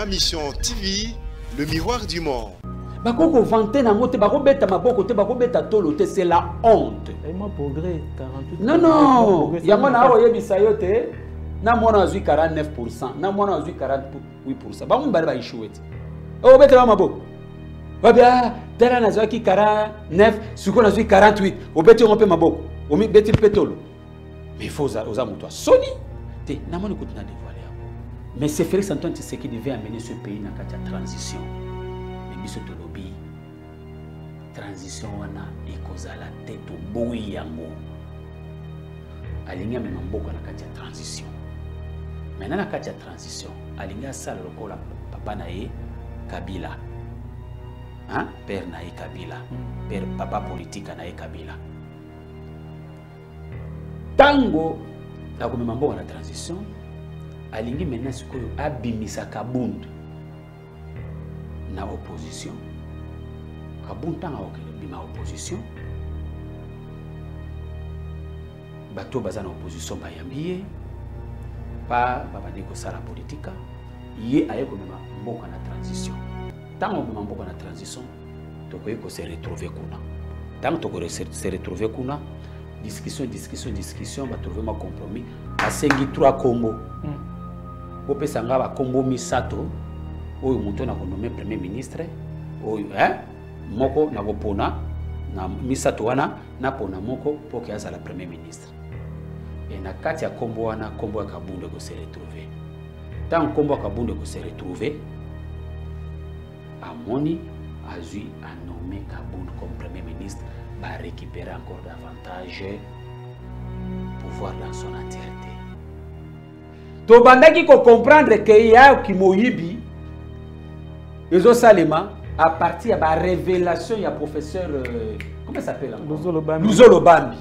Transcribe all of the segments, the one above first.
Mission TV, le miroir du monde. Bakoko vanté na moté, bako beta maboko te, bako beta tolo te, c'est la honte. Et moi progrès 48. Non non, yango na oye bisayote, na mona zui 49%, na mona zui 48%. Ba mbali ba échoué. O beta maboko. Ba bia, tala na zui 49, suko na zui 48. O beta on pe maboko. O mi beti petolo. Mais il faut oser muto. Soni te na mona kutuna dévoiler. Mais c'est Félix Antoine Tshisekedi devait amener ce pays dans la transition. Mais biso to lobby transition wana ekozala tête au boui yango. Alinga même mboko na kati ya transition. Maintenant na kati ya transition, alinga sala lokola papa na ye Kabila. Hein? Père na ye Kabila. Père papa politique na ye Kabila. Tango la ko même mboko na transition. Alingi maintenant sikoyo abimisa kabundu na opposition. Kabundu tanga okebima opposition. Bato baza na opposition bayambiye pa babandi kosala politika ye aye komema mboka na transition. Tango komema mboka na transition tokoyi ko se retrouver kuna. Tango tokoyi se retrouver kuna discussion ba trouver ma compromis asengi 3 kombo. Bopé sanga ba kombo misato oyo muto na konome premier ministre oyo moko na bopona na misato wana na pona moko poke azala premier ministre et na kati ya kombo wana kombo ya Kabunde ko se retrouver tant kombo ya Kabunde ko se retrouver amoni azui a nommé Kabunde comme premier ministre va récupérer encore davantage pouvoir dans son entièreté. To bandaki ko comprendre que ya ki moyibi ezo salema à partir de la révélation ya professeur comment ça s'appelle Luzolo Bambi.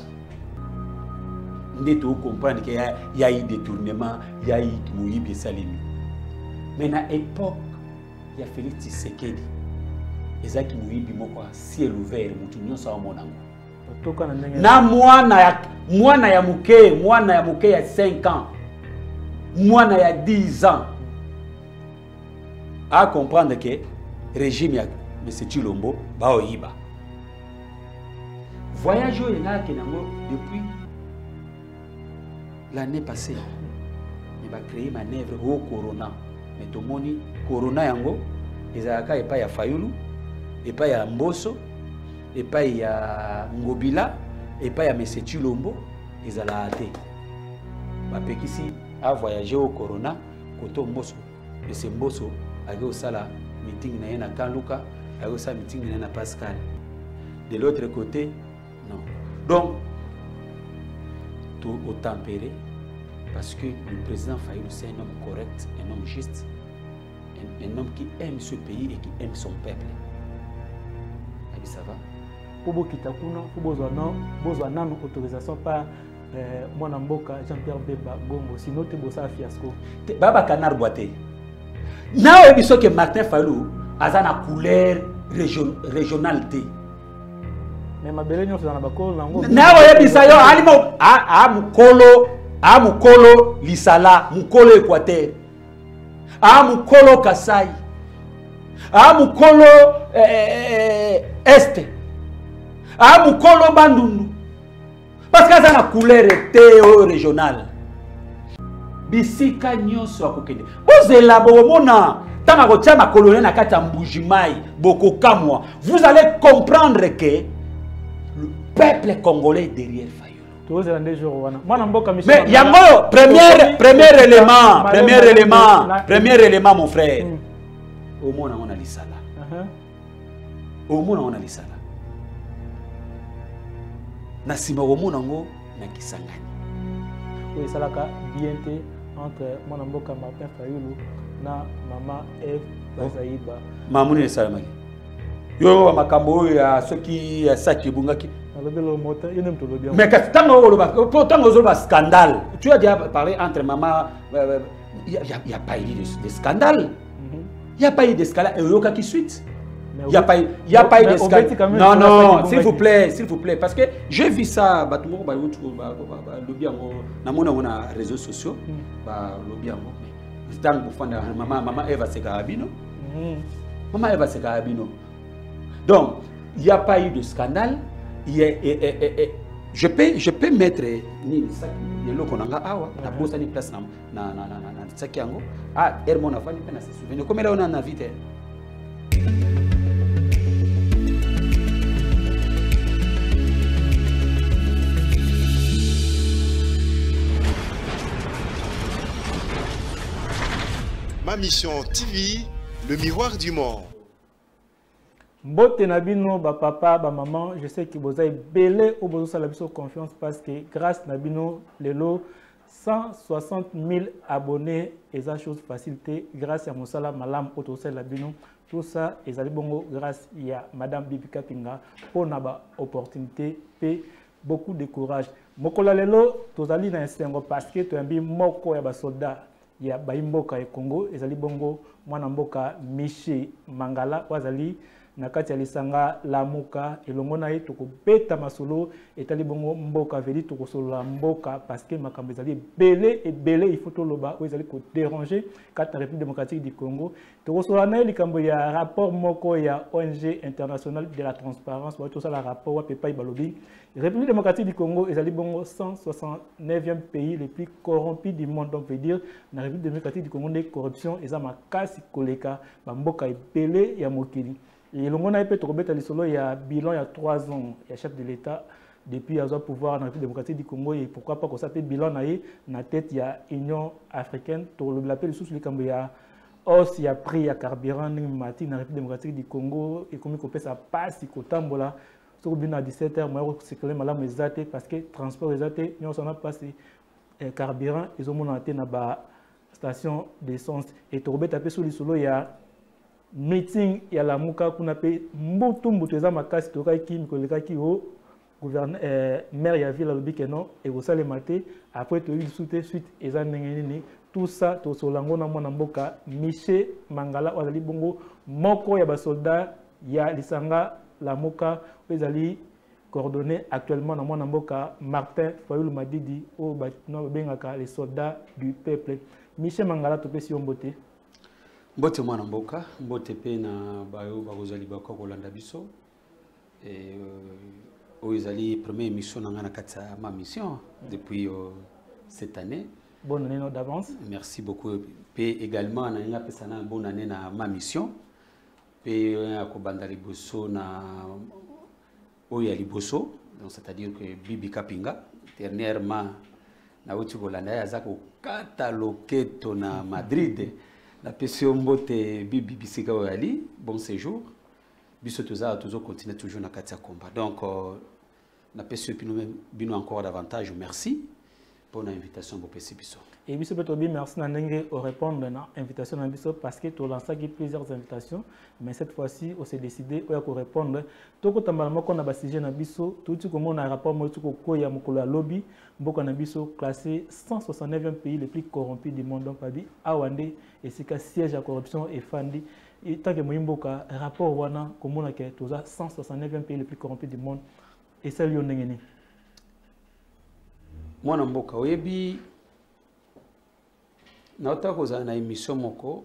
Ndeto comprendre que y a eu détournement, y a eu moyibi salemi. Mais na époque ya Félix Tshisekedi ezaki moyibi moko ciel ouvert mutu nyonso wa monango. Na mwana ya muke ya 5 ans. Moi, il y a 10 ans, à comprendre que le régime de M. Chilombo va au Iba. Voyage depuis l'année passée. Il va créer manœuvre au Corona. Mais tout le monde, Corona yango, il y a Fayulu, il y a Mboso, il y a Ngobila, il y a M. Chilombo, il y a Ate. Ici a voyagé au Corona, Koto Mboso, et c'est Mboso, a eu sala meeting na Kanluka, a eu sa meeting na Pascal. De l'autre côté, non. Donc, tout au tempéré, parce que le président Fayulu, c'est un homme correct, un homme juste, un homme qui aime ce pays et qui aime son peuple. Et ça va? Pour vous qui besoin autorisation par Mwana Mboka Jean-Pierre Bemba Gombo, sinon tu bossa fiasco. Baba Canard Boité. Na obiso que Martin Fayulu a na couleur régionalité. Mais ma belle nyonso na bakolo nango. Na oyebisa yo alimo a mukolo lisala, mukolo Équateur. A mukolo Kasai. A mukolo Est. A mukolo Bandundu. Parce que ça a la couleur régionale. Bisika nyonso akokende. Bozela bomona tanga kotia ma colonel na kati mbujimai boko kamwa. Vous allez comprendre que le peuple congolais est derrière Fayulu. Mais yango premier élément mon frère. Au moins on a lisala. Au moins on a lisala. Na simoro nango na Kisangani. Oui, ça l'a bien été entre Mwana Mboka Martin Fayulu na Mama Eve Bazaïba. Mamuni salamaki. Yo makambo ya soki ya saki bungaki. Mais quand tango scandale. Tu as déjà parlé entre maman il y a pas eu de scandale. Il y a pas eu de scandale et yoka qui suite. Il n'y a pas eu de scandale. Non, non, s'il vous plaît, parce que j'ai vu ça, sur les réseaux sociaux, Maman Eva Sekarabino. Maman Eva Sekarabino. Donc, il n'y a pas eu de scandale. Je peux mettre ni lelo konanga awa na bosa ni place na tsaki yango Hermon avani pe na se souvenir comme là on en a vite. Ma mission TV, le miroir du monde. Mbote Nabino, papa, maman, je sais que vous avez belé ou vous avez confiance parce que grâce Nabino, les lots 160 000 abonnés et ça chose facilité grâce à Moussala Malam Otosel Nabino. Tout ça, et ça bongo grâce à Madame Bibi Kapinga pour une opportunité et beaucoup de courage. Mokola lelo, tozali na instengo parce que tu as un moko ya soldat. Il y a Baimboka et Congo, et Zali Bongo, Mwanamboka, Miché, Mangala, Wazali, Nakati Alisanga, Lamuka, et Longona, Toko Beta Masolo, et Talibongo, Mboka, Veli, Toko Solo, Mboka, parce que Makambezali, belé et belé, il faut tout le bas, où ils allaient déranger, quand la République démocratique du Congo. Toko Solana, il y a un rapport Moko, il y a ONG internationale de la transparence, tout ça, le rapport, Pepa Balobi. République démocratique du Congo, ils allaient bongo 169e pays le plus corrompu du monde. Donc, veut dire, la République démocratique du Congo, des corruptions, ils ont ma casse koleka, Mboka est belé, il y a Mokili. Et le monde a été trouvé à l'isolo, il y a bilan, il y a 3 ans, il y a chef de l'État, depuis il y a pouvoir dans la République démocratique du Congo, et pourquoi pas qu'on s'appelle bilan, dans la tête, il y a Union africaine, pour l'appel sous le Congo, il y a os, il y a prix, il y a carburant, dans la République démocratique du Congo, et comme il ça passe, il y a à 17h, je parce que transport est nous on a passé carburant, ils ont monté dans la station d'essence. Et tu as tapé sur le solo, il y a meeting, il y a la mouka qu'on appelle Mboutoumbouteza Makasi, Toraiki, Mikolekaki, gouverneur, maire, il y a ville à l'Obikeno, et vous allez mater, après tu as eu suite, et tout ça, tu as solango na mboka, Miché, Mangala, Wazali Bongo, Moko, il y a des soldats, il y a l'Isanga. La Moka, vous allez coordonner actuellement dans mon mboka Martin Fayoul Madidi au les soldats du peuple. Michel Mangala, tu peux si on botte. Botte moi na mboka, botte pe na bayo bazali bako kolanda biso. Et ils allaient première émission na ma mission depuis cette année. Bonne année d'avance. Merci beaucoup. Et également na nga pesa na bonne année na ma mission. Et akobanda liboso na oya liboso, donc c'est-à-dire que Bibi Kapinga dernièrement na uti kolanda ya zako kataloketo na Madrid la PCO mbote Bibi Bisika oyali bon séjour biso toza toujours continuer toujours na katia combat. Donc na PCO bino encore davantage merci pour l'invitation pour PC biso. Et biso Betobi merci na ndenge au répondre na invitation na biso parce que tu lancé plusieurs invitations mais cette fois-ci on s'est décidé à répondre toko tambala moko na ba sujet na biso tout comme on a rapport mo tuko ko ya mokolo ya lobby mboka na biso classé 169e pays le plus corrompu du monde donc pabi awande et c'est que siège à corruption et fandi et tant que moyimboka rapport wana komona ke toza 169e pays le plus corrompu du monde et ça lui on ndengeni mwana mboka oyebi Nota koza na émission moko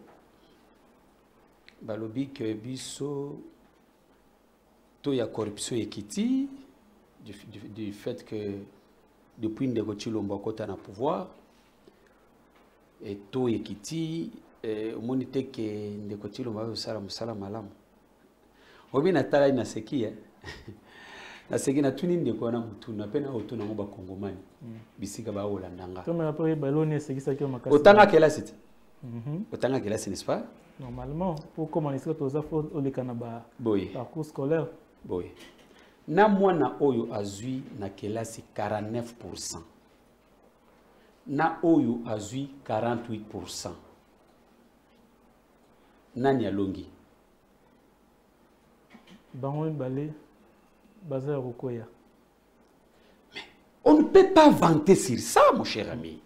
balobi que biso to ya corruption ekiti du fait que depuis Ndeko Tshilombo kota na pouvoir et to ekiti monite que Ndeko Tshilombo va sala musala malamu obi na tala ina sekia na seki na tuni ndeko na mutu na pena otuna ngo ba kongomani bisika ba olandanga comme après baloni seki ça qui makasi otanga kela site otanga kela n'est-ce pas normalement pour commencer aux affaires au lekanaba parcours scolaire boy na mwana oyo azui na kelasi 49% na oyo azui 48% nani alongi bango balé. Mais on ne peut pas vanter sur ça, mon cher ami.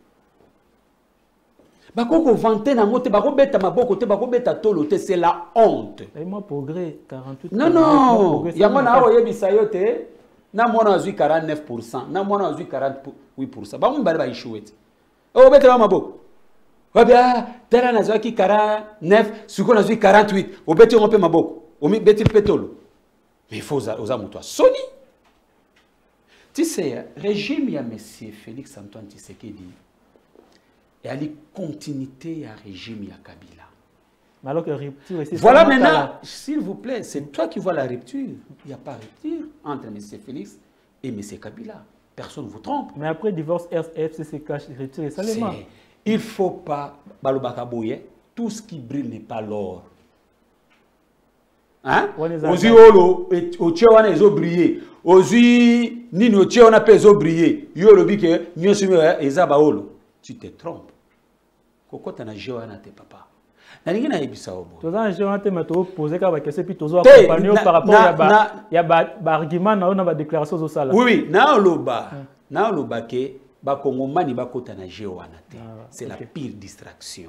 Bako vanter na mote, bako beta maboko te, bako beta tolo te, c'est la honte. Et moi progrès 48%. Non, yamona awo yebisa yote, na mwana azui 49%, na mwana azui 48%. Ba mba ba échoué. Oh beta maboko. Ouais bien, tel an azwa ki 49, suko nazwi 48. Au beti on peut maboko. Au mi beti pétolo. Mais il faut osa muto soni. Tu sais, régime ya monsieur Félix Antoine Tshisekedi et à la continuité à régime ya Kabila. Alors que rupture, voilà maintenant, s'il vous plaît, c'est toi qui vois la rupture. Il n'y a pas rupture entre M. Félix et M. Kabila. Personne ne vous trompe. Mais après divorce, FCC cache rupture et salement. Il ne faut pas, tout ce qui brille n'est pas l'or. Hein? Ozi olo, oche wana ezo briller. Ozi nini oche wana pe ezo briller. Yo lobi ke nyosi eza ba olo. Tu te trompes. Kokota na jeo wana te papa. Na ningi na yebisa obo. Toza jeo wana te mato poser ka ba question puis tozo accompagner par rapport ya ba argument na ba déclaration zo sala. Oui, na oloba ke ba kongomani ba kota na jeo wana te. C'est la pire distraction.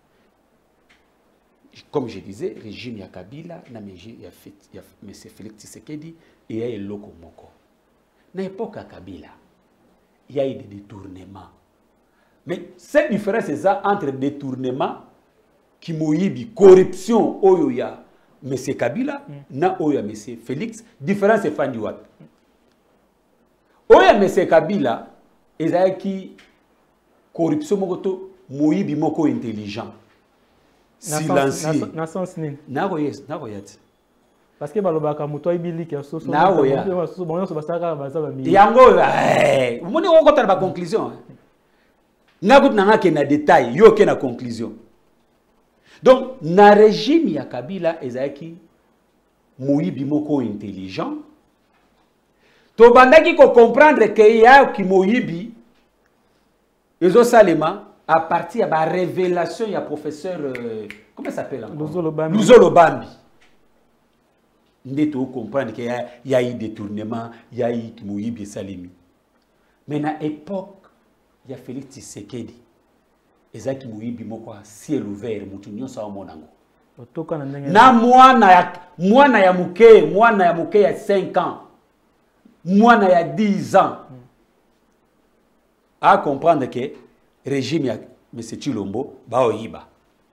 Comme je disais, régime ya Kabila, na M. Félix Tshisekedi, et il y a le Loko Moko. Na époque à Kabila, il y a eu des détournements. Mais cette différence est ça entre détournement, qui moyibi, corruption, oyoya, M. Kabila, na oya M. Félix, différence est fan du wap. Oya M. Kabila, il y a qui corruption mokoto, moyibi moko intelligent. Silencieux. Na sens ni. Nagoyat. Parce que balobaka muto ibili ke so so. Nagoya. So bonyo so basaka bazaba mi. Yango moni on kota ba conclusion. Nagut nanga ke na détail, yo ke na conclusion. Donc na régime ya Kabila ezaki moyibi moko intelligent. To bandaki ko comprendre que ya ki moyibi ezo salema à partir de la révélation, il y a professeur, comment ça s'appelle encore? Luzolo Bambi. Nous comprenons qu'il y a eu détournement, il y a eu Moïbi Salimi. Mais à l'époque, il y a Félix Tshisekedi. Et ça qui Moïbi Moko ciel ouvert, Moutounion sa monango. Na moi na ya muke ya 5 ans. Moi na ya 10 ans. À comprendre que régime ya M. Chilombo baoyiba.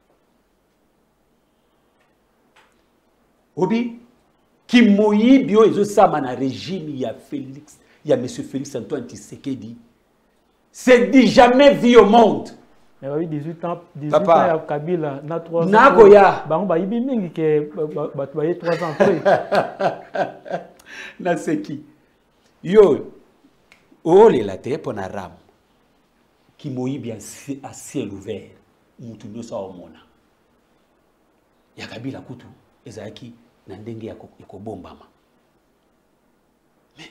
Obi ki moyibi yo ezo sama na régime ya Félix, ya M. Félix Antoine Tshisekedi. C'est dit jamais vu au monde. Mais oui 18 ans ya Kabila na 3 ans. Nagoya. Ba ba yibi mingi ke ba 3 ans après. Na seki. Yo ole la te pona ram. Qui moyibi à ciel ouvert, mutunyo sa omona. Ya Kabila kutu, ezaki na ndenge ya kobombama. Mais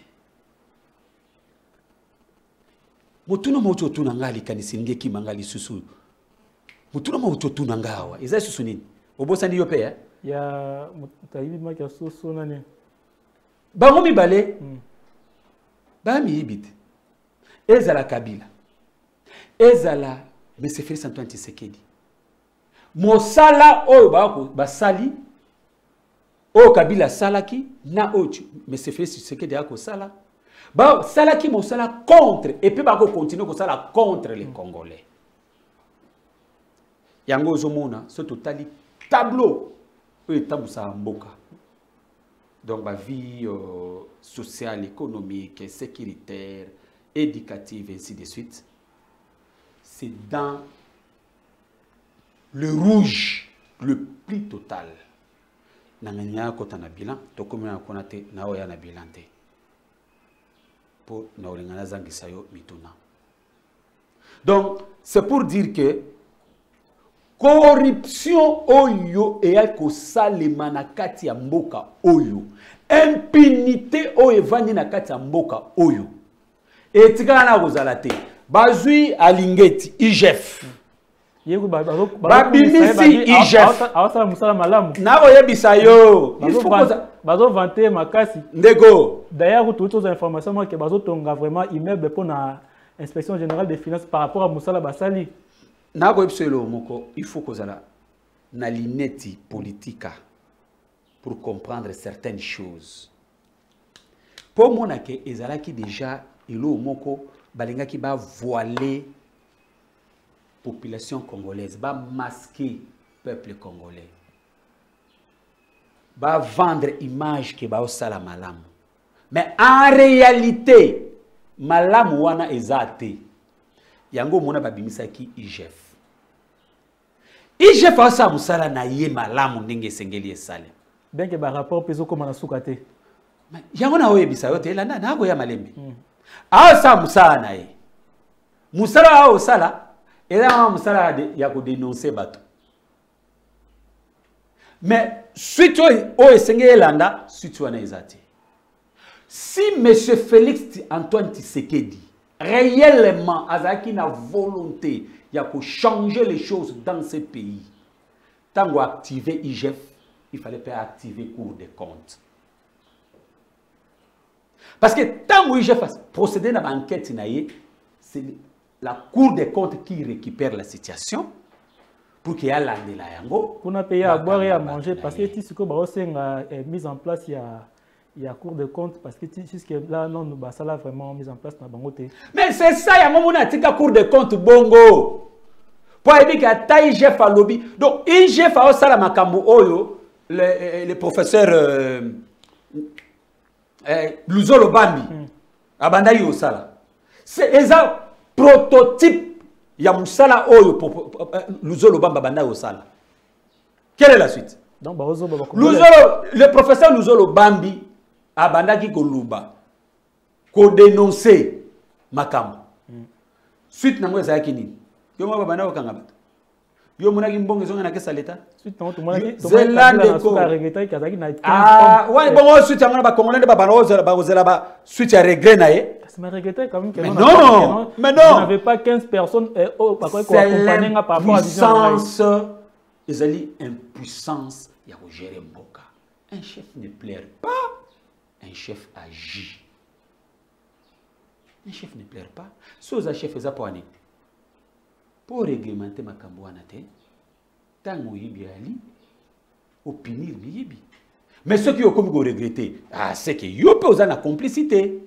mutuna maucho tuna ngali kanisinge ki mangali susu. Mutuna maucho tuna ngawa, ezai susu nini? Obosa ndiyo pe ya? Ya mutayibi maki ya susu nani? Bango mibale. Ba mi yibite. Ezala Kabila. Ezala M. Félix Antoine Tshisekedi. Mosala oyo basali oyo Kabila salaki na oyo M. Félix Tshisekedi ako sala. Ba salaki mosala contre et puis bako continuer ko sala contre les Congolais. Yango zomona ce totali tableau oyo tabusa mboka. Donc la vie sociale, économique, sécuritaire, éducative, ainsi de suite. C'est dans le rouge le plus total. Nanganya kota na bilan, to komuna konate na oya na bilan te. Pour na olengana zangisa yo mituna. Donc c'est pour dire que corruption oyo e ko salema na kati ya mboka oyo. Impunité oyo evandi na kati ya mboka oyo. Etika na kozala te. Bazui Alingeti, IGF. Babimisi IGF. Awasa musala malamu. Na oyebisa yo. Il faut bazo vanter makasi. Ndego. D'ailleurs, toutes les informations que bazo tonga vraiment immeuble pour la inspection générale des finances par rapport à musala basali. Na oyebisa yo moko, il faut kozala na lineti politika pour comprendre certaines choses. Pour moi que ezalaki déjà ilo moko balinga ki ba voiler population congolaise va masquer peuple congolais. Va vendre image que ba osala malamu. Mais en réalité, malamu wana ezate. Yango mona babimisaki IGF. IGF asa musala na ye malamu ndenge sengeli esale. Bien que ba rapport peso comme na sukate. Yango na oyebisa yote elanda na go ya malembe. Asa musala na ye. Musala a osala ela musala ya ko dénoncer bato. Mais suite au esengeli elanda suite wana ezate. Si M. Félix Antoine Tshisekedi réellement azaki na volonté ya ko changer les choses dans ce pays, tant qu'on activer IGF, il fallait pas activer Cour des comptes. Parce que tant que IGF a procédé à l'enquête, c'est la Cour des comptes qui récupère la situation pour qu'il y ait l'année là. Pour ne payer à boire et à manger, parce que si c'est mise en place, il y a Cour des comptes, parce que jusque là, non, nous ça là vraiment mise en place dans Bangote. Mais c'est ça, il y a un moment où on a Cour des comptes bongo. Pour dire qu'il y a IGF à lobby. Donc, IGF a aussi la makambo oyo, le professeur Luzolo Bambi, abanda yo sala. C'est un prototype ya musala oyo Luzolo Bambi abanda yo sala. Quelle est la suite? Donc, le professeur Luzolo Bambi abanda ki koluba ko dénoncer makambo. Suite nango ezaki nini? Yo mwa babanda okanga bato. Yo mona ki mbongo zonga na kesa leta. Suite nango tumona ki Zelande ko regretter kazaki na 15. Ah, ouais bongo suite ngana ba congolais ba banoza ba ozela ba suite ya regret na ye. Ça m'a regretté quand même que non. Mais non. On n'avait pas 15 personnes par quoi accompagner par rapport à puissance ezali impuissance ya ko gérer mboka. Un chef ne plaire pas, un chef agit. Un chef ne plaire pas. Si un chef est appointé pour réglementer ma camboanate, tant qu'on y ali, au punir bibi. Mais ceux qui ont comme regretté, c'est que yo peut aux en complicité.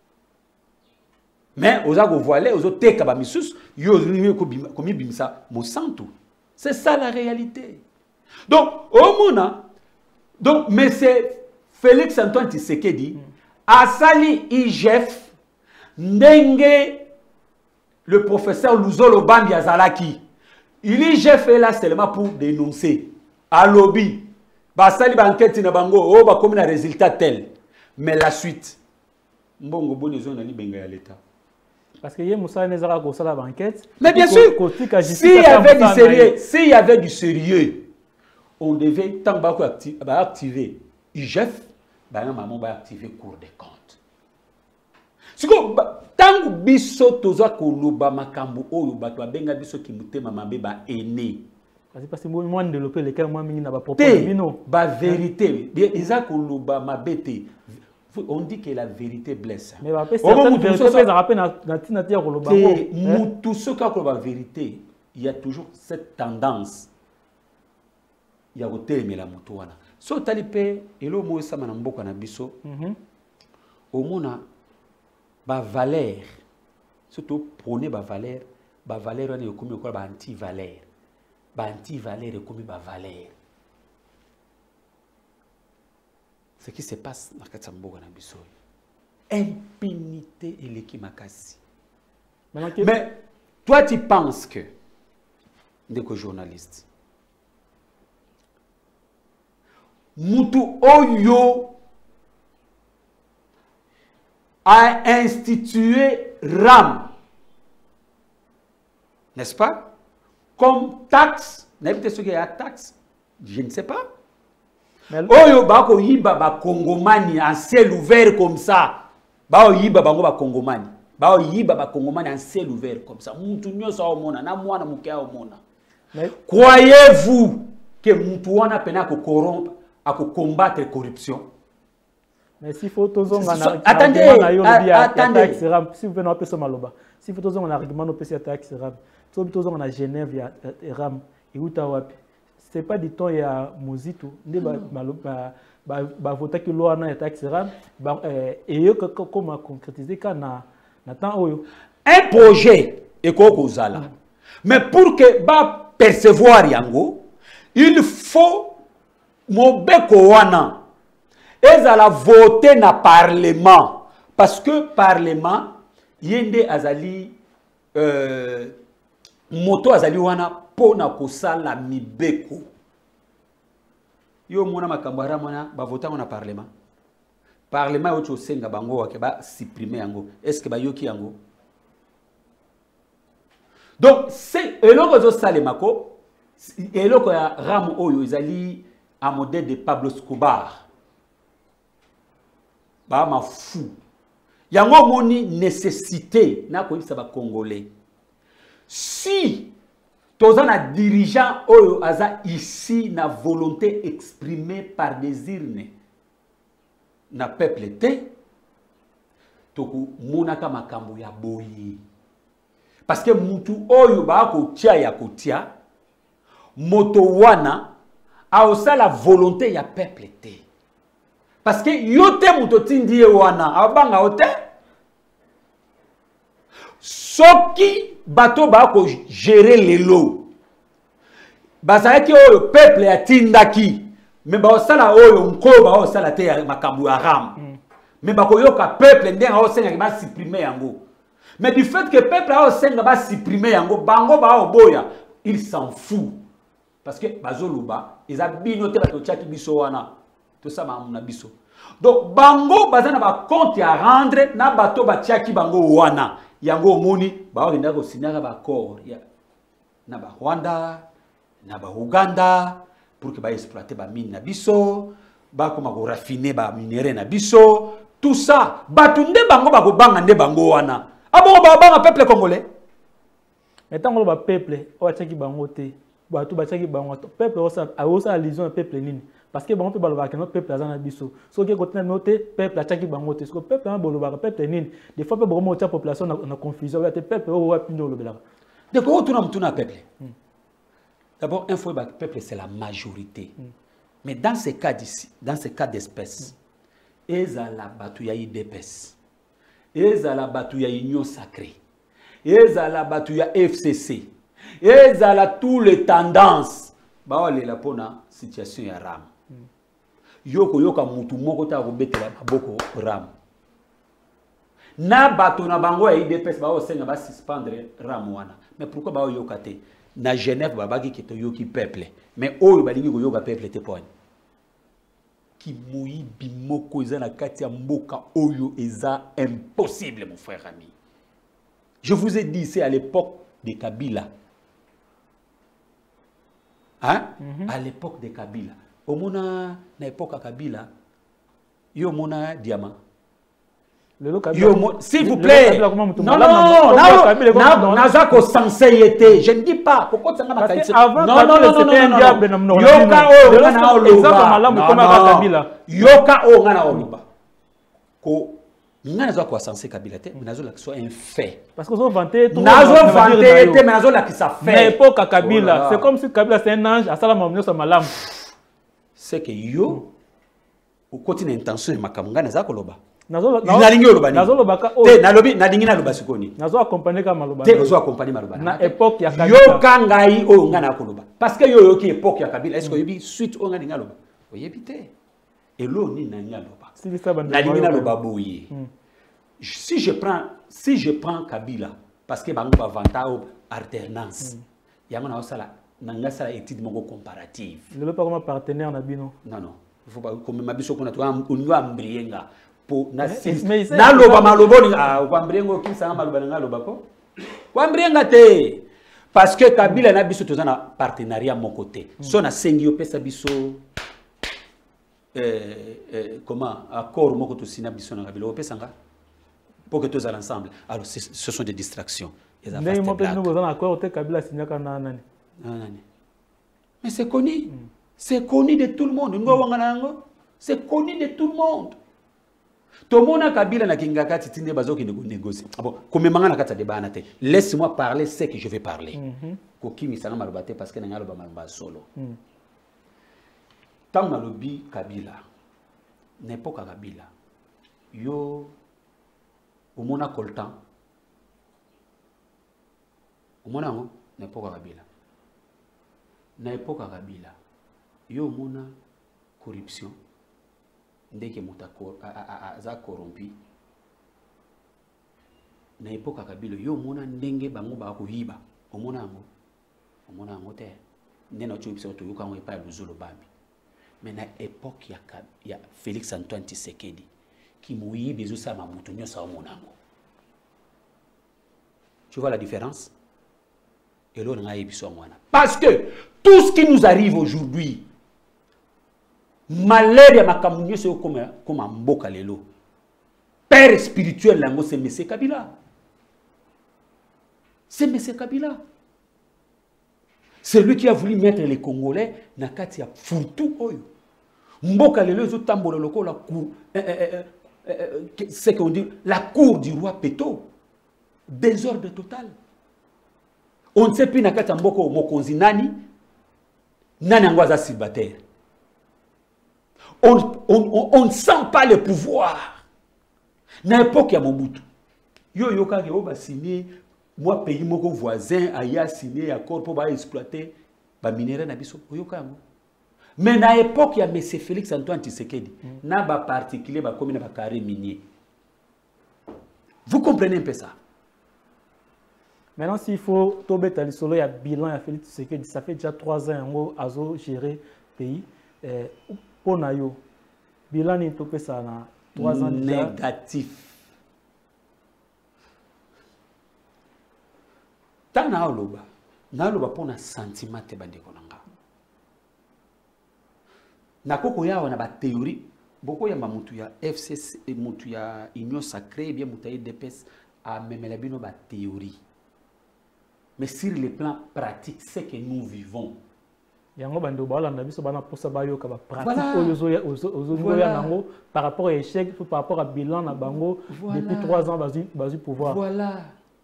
Mais aux a voilé, aux autres tekaba misus, yo comme bimsa mosantu. C'est ça la réalité. Donc au mona, donc mais c'est Félix Antoine Tshisekedi a sali IGF ndenge le professeur Luzolo Bambi Azalaki. IGF est là seulement pour dénoncer. À lobby, basali ba enquête na bango, oh ba comme un résultat tel. Mais la suite, mbongo bonezo na libenga ya l'État. Parce que Moussa Nezara ko sala ba enquête. Mais bien sûr, s'il y avait du sérieux, s'il y avait du sérieux, on devait tant ba activer IGF, ba maman ba activer Cour des comptes. Tant que biso toza koloba makambo oyo bato abenga biso kimutema mabe ba ene. Parce que moi développer lesquels moi mingi na ba propos bino ba vérité eza koloba mabete. On dit que la vérité blesse. Mais ba certaines vérités ça rappelle na tinatia koloba ngo. Mutu soka koloba vérité, il y a toujours cette tendance. Il y a kotelemela la mutu wana. So talipe elo mo sama na mboka na biso. Omona ba valeur, surtout prôner ba valeur on est comme quoi ba anti-valeur est comme ba valeur. Ce qui se passe dans Katsamboga na biso. Impunité et l'équimakasi. Mais toi tu penses que dès que journaliste mutu oyo a institué RAM, n'est-ce pas? Comme taxe, n'importe ce qu'il y a taxe, je ne sais pas. Oyo bako yiba ba Congomani en ciel ouvert comme ça, bao yiba bango ba Congomani, bao yiba ba Congomani en ciel ouvert comme ça. Mutu nyosa omona na mwana mukea omona. Croyez-vous que mutu wana pena ko corrompre, à combattre corruption? Mais s'il faut tous attendez, si vous venez à Peso Maloba, si vous tous on argument au PC attaque Ram, si tous on a Genève ya Ram et Utawapi, c'est pas du temps il y a Mozito, ne ba voter que loi na attaque Ram, et yo comment concrétiser quand na temps oyo. Un projet eko kozala. Mais pour que ba percevoir yango, il faut mobeko wana ezala voter na parlement parce que parlement yende azali moto azali wana pona kosala mibeko. Yo mona makambara mona ba voter na parlement. Parlement ocho senga bango wa ke ba supprimer yango. Est-ce que ba yoki yango? Donc c'est eloko zo salemako eloko ya ram oyo ezali a modèle de Pablo Escobar. Ba ma fou. Yango moni nécessité na ko bisa ba congolais. Si toza na dirigeant oyo aza ici na volonté exprimée par des urnes na peuple te toku monaka makambo ya boyi. Parce que mutu oyo ba ko tia ya kotia moto wana a osa la volonté ya peuple te. Parce que yote muto tindi wana abanga ote soki bato ba ko gérer lelo bazaki oyo peuple ya tindaki mais ba osala oyo nko ba osala te ya makambo ya ram mais ba ko yoka peuple ndenga osenga ba supprimer yango. Mais du fait que le peuple a aussi supprimé yango, bango ba oboya, il s'en fout. Parce que bazoluba, ils a binoté la tochaki biso wana. Tout ça ma biso. Donc bango bazana ba compte à rendre na bato ba tiaki bango wana. Yango moni ba okenda ko signer ba accord ya na ba Rwanda, na ba Uganda pour que ba exploiter ba mine na biso, ba koma ko raffiner ba minerai na biso. Tout ça, batunde bango ba ko banga nde bango wana. Ah bon, bah, peuple congolais. Mais tant que le peuple, on va checker bangote, bah tout va checker bangote. Peuple a aussi allusion au peuple nini. Parce que bon, on peut baloba que notre peuple a un biso. Ce qui continue noter, peuple a checké bangote. Ce que peuple a baloba, peuple nini. Des fois, peuple remonte la population dans confusion. Le peuple a pino le bela. De quoi on tourne peuple? D'abord, il faut que le peuple c'est la majorité. Mais dans ces cas d'ici, dans ces cas d'espèce, ils ont la bataille d'espèce. Ezala batu ya union sacrée, ezala batu ya FCC, ezala tous les tendances ba wale la pona situation ya ram. Yoko yoka mutu moko ta robetela maboko ram. Na batu na bango ya IDPS ba osenga ba suspendre ram wana. Mais pourquoi ba yoka te? Na Genève ba bagi keto yoki peuple. Mais oyo balingi ko yoka peuple te point. Qui mouille bimoko eza na kati ya mboka oyo eza impossible mon frère ami. Je vous ai dit c'est à l'époque de Kabila. Hein? À l'époque de Kabila. Au mona na époque à Kabila, yo mona diamant. S'il vous plaît. Non, naza ko sensé été. Je ne dis pas. Pourquoi ça n'a pas été? Non. Yoka o ngana oloba. Yoka o ngana oloba. Ko ngana za ko sensé Kabila te, mais nazo la soit un fait. Parce que vous vantez tout. Nazo vanté te, mais nazo la qui ça fait. Mais époque à Kabila, c'est comme si Kabila c'est un ange, à ça la mamno sa malam. C'est que yo au côté d'intention makamanga naza ko loba. Nazo lobaka te nalobi nadingi na loba sikoni nazo accompagner ka maloba te ozo accompagner maloba na époque ya Kabila yo kangai o ngana ko loba parce que yo yoki époque ya Kabila est-ce que yobi suite o ngani ngaloba oyebite elo ni na ngaloba nadingi na loba boye si je prends Kabila parce que bango ba vanta alternance yango na osala na ngasala étude moko comparative le pas comme partenaire na bino non il faut pas comme mabiso kona to on ambrienga na loba maloboni kwambriengo kisa maloba nga loba ko kwambrienga te parce que Kabila na biso toza na partenariat mon côté so na sengi opesa biso comment accord moko to sina biso na Kabila opesa nga pour que tous ensemble alors ce sont des distractions mais moi peut nous besoin accord te Kabila signa kana nani mais c'est connu de tout le monde ngo wangana ngo c'est connu de tout le monde. Tomona Kabila na kingakati tinde bazoki négocier. Bon, comme manga na kata débat na te. Laisse-moi parler ce que je vais parler. Ko kimi sanga malobate parce que na ngalo ba maloba solo. Tant malobi Kabila. N'importe Kabila. Yo omona coltan. Omona ngo na époque Kabila. Na époque Kabila, yo mona corruption, ndeke muta za corrompu. Na époque Kabila, yo mona ndenge bango ba ko hiba. Omona ngo te. Ndena cho biso to yoka ngo epa luzolo bambi. Mais na époque ya Félix Antoine Tshisekedi qui mouille bezo sa mamutu nyosa omona ngo. Tu vois la différence? Et l'on a ébiso mwana. Parce que tout ce qui nous arrive aujourd'hui, malheur ya makamunyo c'est comme un mboka lelo. Père spirituel là c'est M. Kabila. C'est M. Kabila. C'est lui qui a voulu mettre les Congolais dans kati ya furtu oyo. Mboka lelo zo tambola loko la cour c'est qu'on dit la cour du roi Peto. Désordre total. On ne sait plus na kati ya mboko mokonzi nani angwaza célibataire. On ne sent pas le pouvoir. Na époque ya Mobutu. Yo kage o ba signé moi pays moko voisin aya signé accord pour ba exploiter ba minerai na biso yo kango. Mais na époque ya monsieur Félix Antoine Tshisekedi na ba particulier ba commune ba carré minier. Vous comprenez un peu ça? Maintenant, s'il faut tomber dans le il y a bilan, il y a Félix Tshisekedi, ça fait déjà 3 ans à gérer le pays. Pour nous, bilan n'est pas ça 3 ans déjà. Négatif. Tant na oloba pour un sentiment te bande konanga. Na koko ya wana ba théorie, beaucoup ya mutu ya FCC, mutu ya Union Sacrée, bien mutu ya DPS a memela bino ba théorie. Mais sur le plan pratique, c'est que nous vivons. Par rapport à l'échec, par rapport à bilan, depuis 3 ans, vas-y pouvoir. Voilà.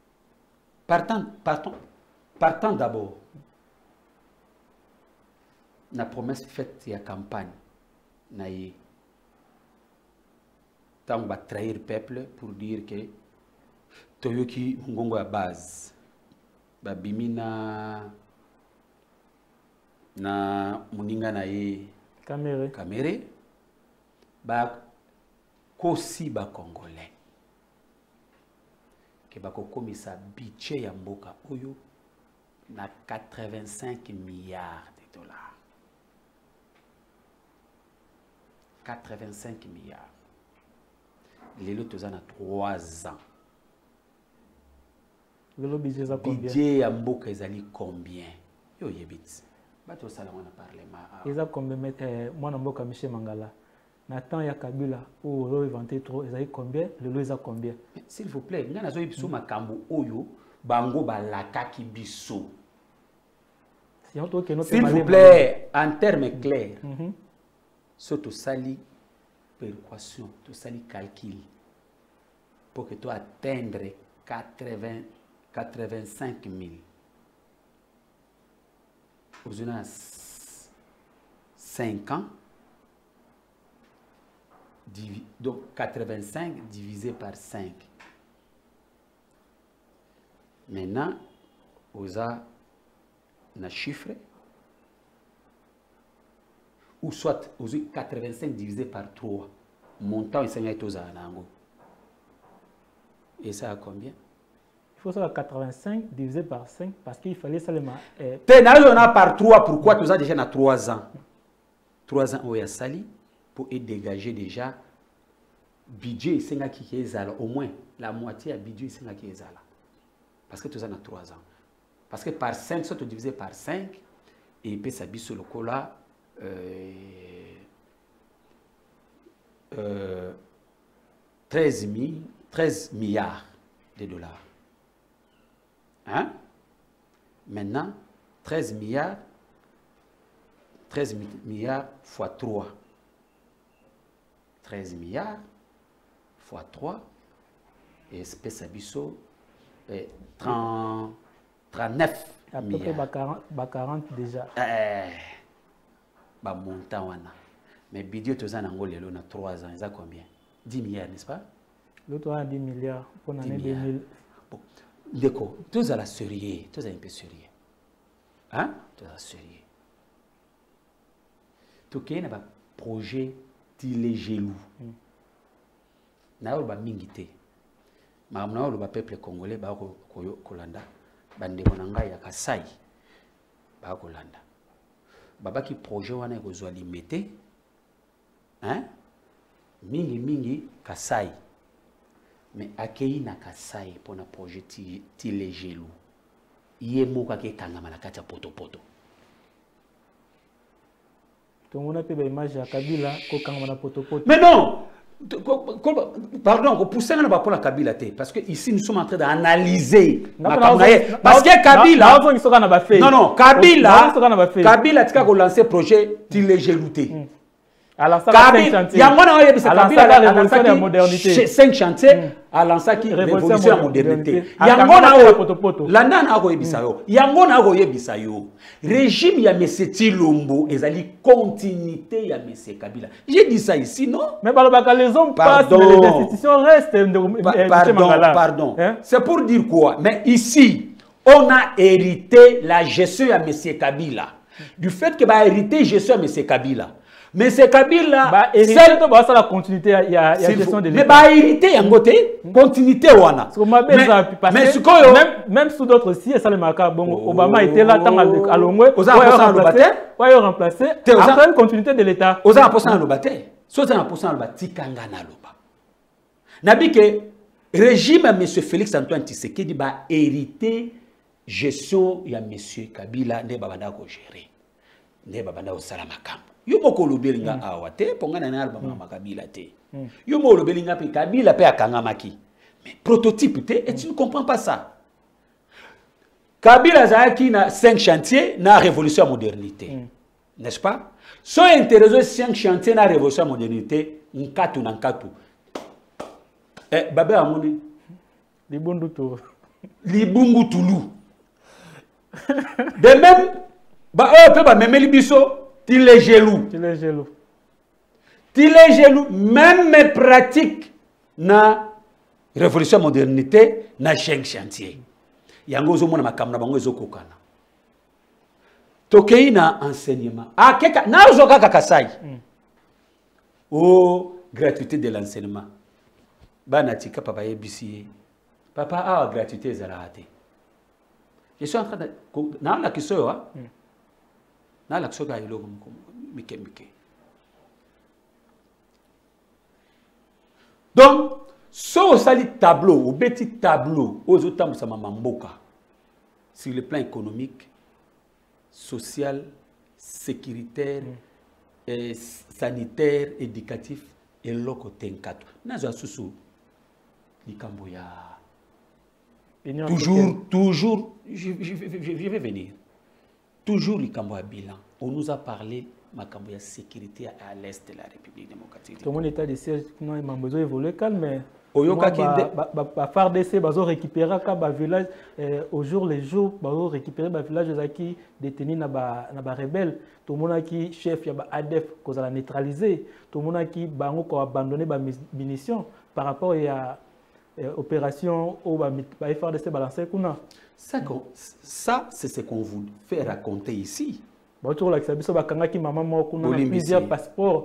Partant d'abord, la promesse faite à la campagne, on va trahir le peuple pour dire que Toyoki Ngongo à base. Babimina na muninga na ye Kamere ba kosi ba congolais ke ba ko komisa budget ya mboka oyo na 85 milliards de dollars. 85 milliards. Lelo tozana 3 ans. Le budget est combien? Budget ya mboka ezali combien? Yo yebit. Bato sala wana parlement. Eza combien moi na mboka Michel Mangala. Nathan ya Kabila ou lo inventé trop, ezali combien? Le lo eza combien? S'il vous plaît, ngana zo biso makambo oyo bango balaka ki biso. S'il vous plaît, en termes clairs. Surtout sali péréquation, to sali calcul pour que tu atteindre 85 000. Vous avez 5 ans. Donc 85 divisé par 5. Maintenant, vous avez un chiffre. Ou soit vous avez 85 divisé par 3. Montant et 5 ans. Et ça a combien? Il faut savoir 85 divisé par 5 parce qu'il fallait seulement. Par 3, pourquoi tu as déjà 3 ans? 3 ans, il y a sali pour dégager déjà budget qui est au moins la moitié du budget qui est là. Parce que tu as 3 ans. Parce que par 5, soit tu divises par 5, et puis ça bise sur le cola 13 milliards de dollars. Hein? Maintenant, 13 milliards fois 3. 13 milliards fois 3. Et espèce abisso 39 à peu près 40 déjà. Montant. Mais Bidio Tozan Angolé, on a 3 ans. Ça combien? 10 milliards, n'est-ce pas? L'autre a 10 milliards pour l'année 2000. Bon, d'accord. Tous à la sérieux, tous à un peu sérieux. hein toza sérieux tokei na ba projet tile gelou na oloba mingi te makambo na oloba peuple congolais bakolanda bandeko na ngai ya Kasai bakolanda babaki projet wana ekozwa limete hein mingi Kasai mais akei na Kasai pona projet tile gelou iye moka ke kangama na kati ya poto tongona pe ba image ya Kabila ko kangama na poto mais non pardon ko pousser na ba pona Kabila te parce que ici nous sommes en train d'analyser parce que Kabila non Kabila tika ko lancer projet tile gelou te la modernité 5 chantiers à lancer qui révolution la modernité landa na ko yebisa yo yango na ko yebisa yo régime ya Monsieur Tshilombo ezali continuité ya Monsieur Kabila j'ai dit ça ici non mais les hommes passent mais les institutions restent pardon c'est pour dire quoi mais ici on a hérité la gestion ya Monsieur Kabila du fait que ba hérité gestion ya Monsieur Kabila. Mais c'est Kabila, c'est la continuité, il y a gestion de l'État. Mais bah hérité en côté, continuité wana. Même sous d'autres si ça le marque bon Obama était là tant à Longwe, remplacé après une continuité de l'État. Oza aposa na lobate. Soza na aposa na lobati kanga na loba. Nabi que régime à monsieur Félix Antoine Tshisekedi ba hérité gestion ya monsieur Kabila ne babanda ko gérer. Ne babanda ko sala makambo. Yo moko lobelinga awa te pongana na album na Kabila te. Yo moko lobelinga pe Kabila pe akangamaki. Mais prototype te et tu ne comprends pas ça. Kabila zaki na 5 chantiers na révolution modernité. N'est-ce pas? So intéressé 5 chantiers na révolution modernité, nkatu na nkatu. Babe amoni libundu to. Libungu tulu. De même ba pe ba memeli biso tile gelou. Tile gelou, même mes pratiques na révolution modernité na 5 chantiers. Yango zo mona makamna bango ezokokana. Tokei na enseignement. Ah keka na ozoka Kasai. Oh, gratuité de l'enseignement. Bana tika papa yebisi. Papa a gratuité zalate. Je suis en train de na la kiso wa. Na la kiso ga iloko mike. Donc, so sali tableau, au petit tableau, aux autres ça mboka sur le plan économique, social, sécuritaire, sanitaire, éducatif et loko tenkato. Nazo susu likamboya. Toujours, je vais venir. Toujours likamboya bilan. On nous a parlé de la sécurité à l'est de la République démocratique. Tout le monde état de siège, non, il m'a besoin d'évoluer calme, mais par DC, bazo récupérer un village au jour les jours, bazo récupérer un village qui détenu na ba rebelle. Tout le monde qui chef ya ba ADF cause la neutraliser. Tout le monde qui bango ko abandonner ba munitions par rapport à opération au ba FARDC balancer kuna. Ça c'est ce qu'on vous fait raconter ici. Plusieurs passeports.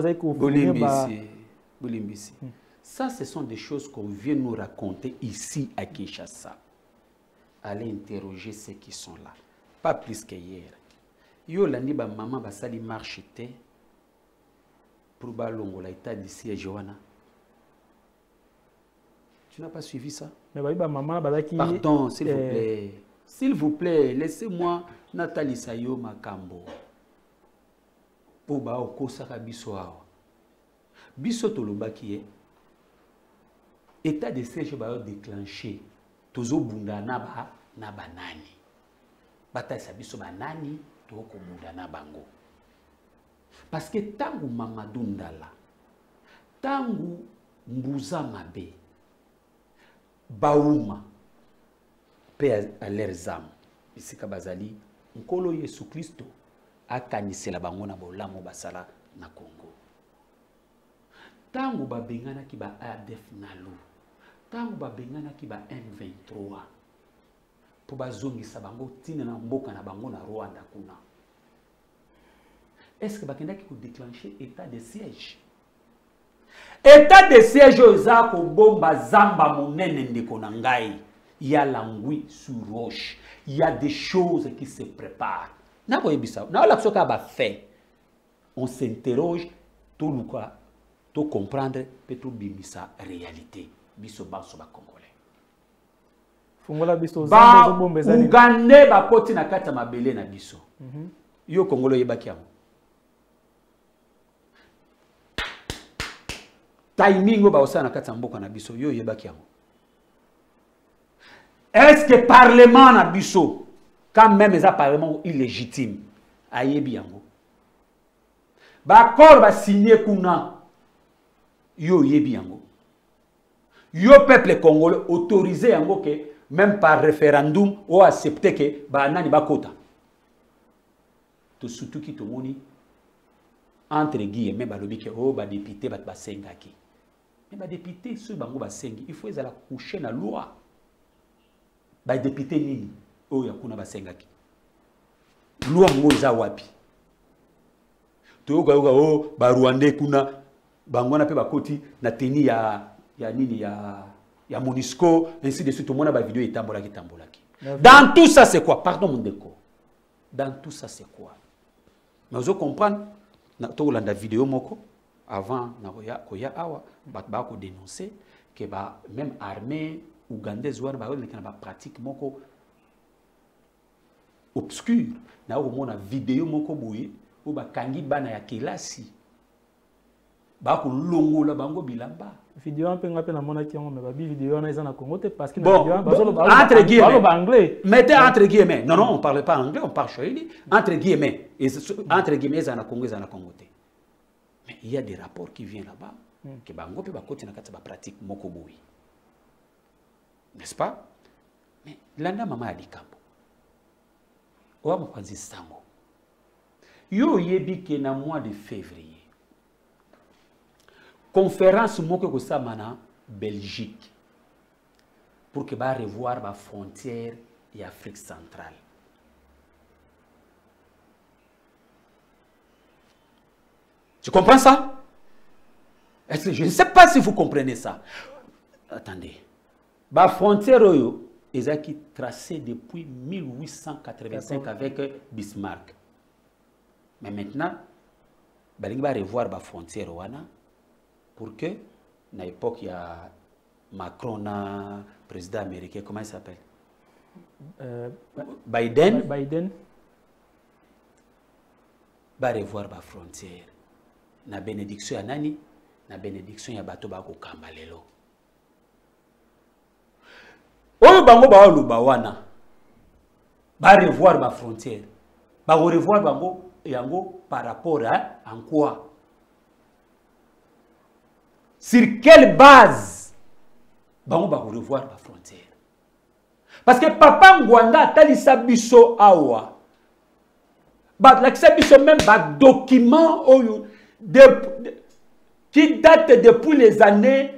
Ça, ce sont des choses qu'on vient nous raconter ici à Kinshasa. Allez interroger ceux qui sont là. Pas plus qu'hier. Yo landi ba maman ba sali marchité pour ba longo la état d'ici à Johanna. Tu n'as pas suivi ça? Pardon, s'il vous plaît. S'il vous plaît, laissez-moi Nathalie Sayo Makambo. Pour okosaka biso awa. Biso tolobaki état de siège ba déclenché. Tozo bunda na banani. Bata sa biso banani to ko bunda na bango. Parce que tangu Mamadou Ndala, tangu Mbuza Mabe, Bauma, paix à leurs âmes. Ici Kabazali, Nkolo Yesu Christo a kanise la bango na bolamo basala na Congo. Tangu ba bengana ki ba ADF Nalu, tangu ba bengana ki ba M23. pour bazongisa bango tina na mboka na bango na Rwanda kuna. Est-ce que bakenda ki ko déclencher état de siège? État de siège oza ko bomba zamba monene ndeko na ngai. Il y a l'anguille sur roche. Il y a des choses qui se préparent. Na ko yebisa. Na la soka ba fait. On s'interroge tout le quoi, tout comprendre, peut tout bimisa réalité. Biso baso ba congolais. Fungola biso zamba zo bombe zani. Ugande ba koti na kata mabele na biso. Yo Congolais yebaki yango. Timing ba osana kata mboka na biso yo yebaki yango. Est-ce que parlement na biso quand même les parlement illégitime ayebi yango. Ba accord ba signé kuna yo yebi yango. Yo peuple congolais autorisé yango que même par référendum ou accepter que ba nani ba kota. To surtout ki to moni entre guillemets ba lobi que oh ba député ba sengaki. Mais ba député sur bango ba sengi, il faut ezala coucher na loi. Ba député nini oh ya kuna ba sengaki. Loi ngoza wapi? To yoga oh ba Rwandais kuna bango na pe ba koti na teni ya nini ya Monisco ainsi de suite, tout le monde a vidéo et tambolaki. Dans tout ça c'est quoi? Pardon mon déco. Dans tout ça c'est quoi? Mais vous comprenez na to la vidéo moko avant na koya awa ba ko dénoncer que ba même armée ougandaise wana ba na pratique moko obscure na ko mona vidéo moko boye ou ba kangi bana ya kelasi ba ko longola bango bilamba vidéo un peu na mona ki on me ba vidéo na na Congo te parce que bon, entre guillemets anglais mettez entre guillemets non on parle pas anglais on parle swahili entre guillemets ça na Congo ça na Congo te. Mais il y a des rapports qui viennent là-bas que bango pe ba koti na kati ba pratique moko boye, n'est-ce pas? Mais landa mama alikambo owa mokwanzi sango yo yebi ke na mois de février conférence moko ko samana Belgique pour que ba revoir ba frontière et Afrique centrale. Tu comprends ça? Est-ce que je ne sais pas si vous comprenez ça. Attendez. La frontière, ils ont tracée depuis 1885 avec Bismarck. Mais maintenant, il va revoir la frontière pour que, à l'époque, il y a Macron, président américain, comment il s'appelle? Biden. Va revoir la frontière. Na bénédiction ya nani? Na bénédiction ya bato ba ko kamba lelo. Oyo bango ba oluba wana. Ba revoir ba frontière. Ba revoir bango yango par rapport à en quoi? Sur quelle base bango ba revoir ba frontière? Parce que papa Ngwanda talisa biso awa. Ba lakisa biso même ba document oyo qui date depuis les années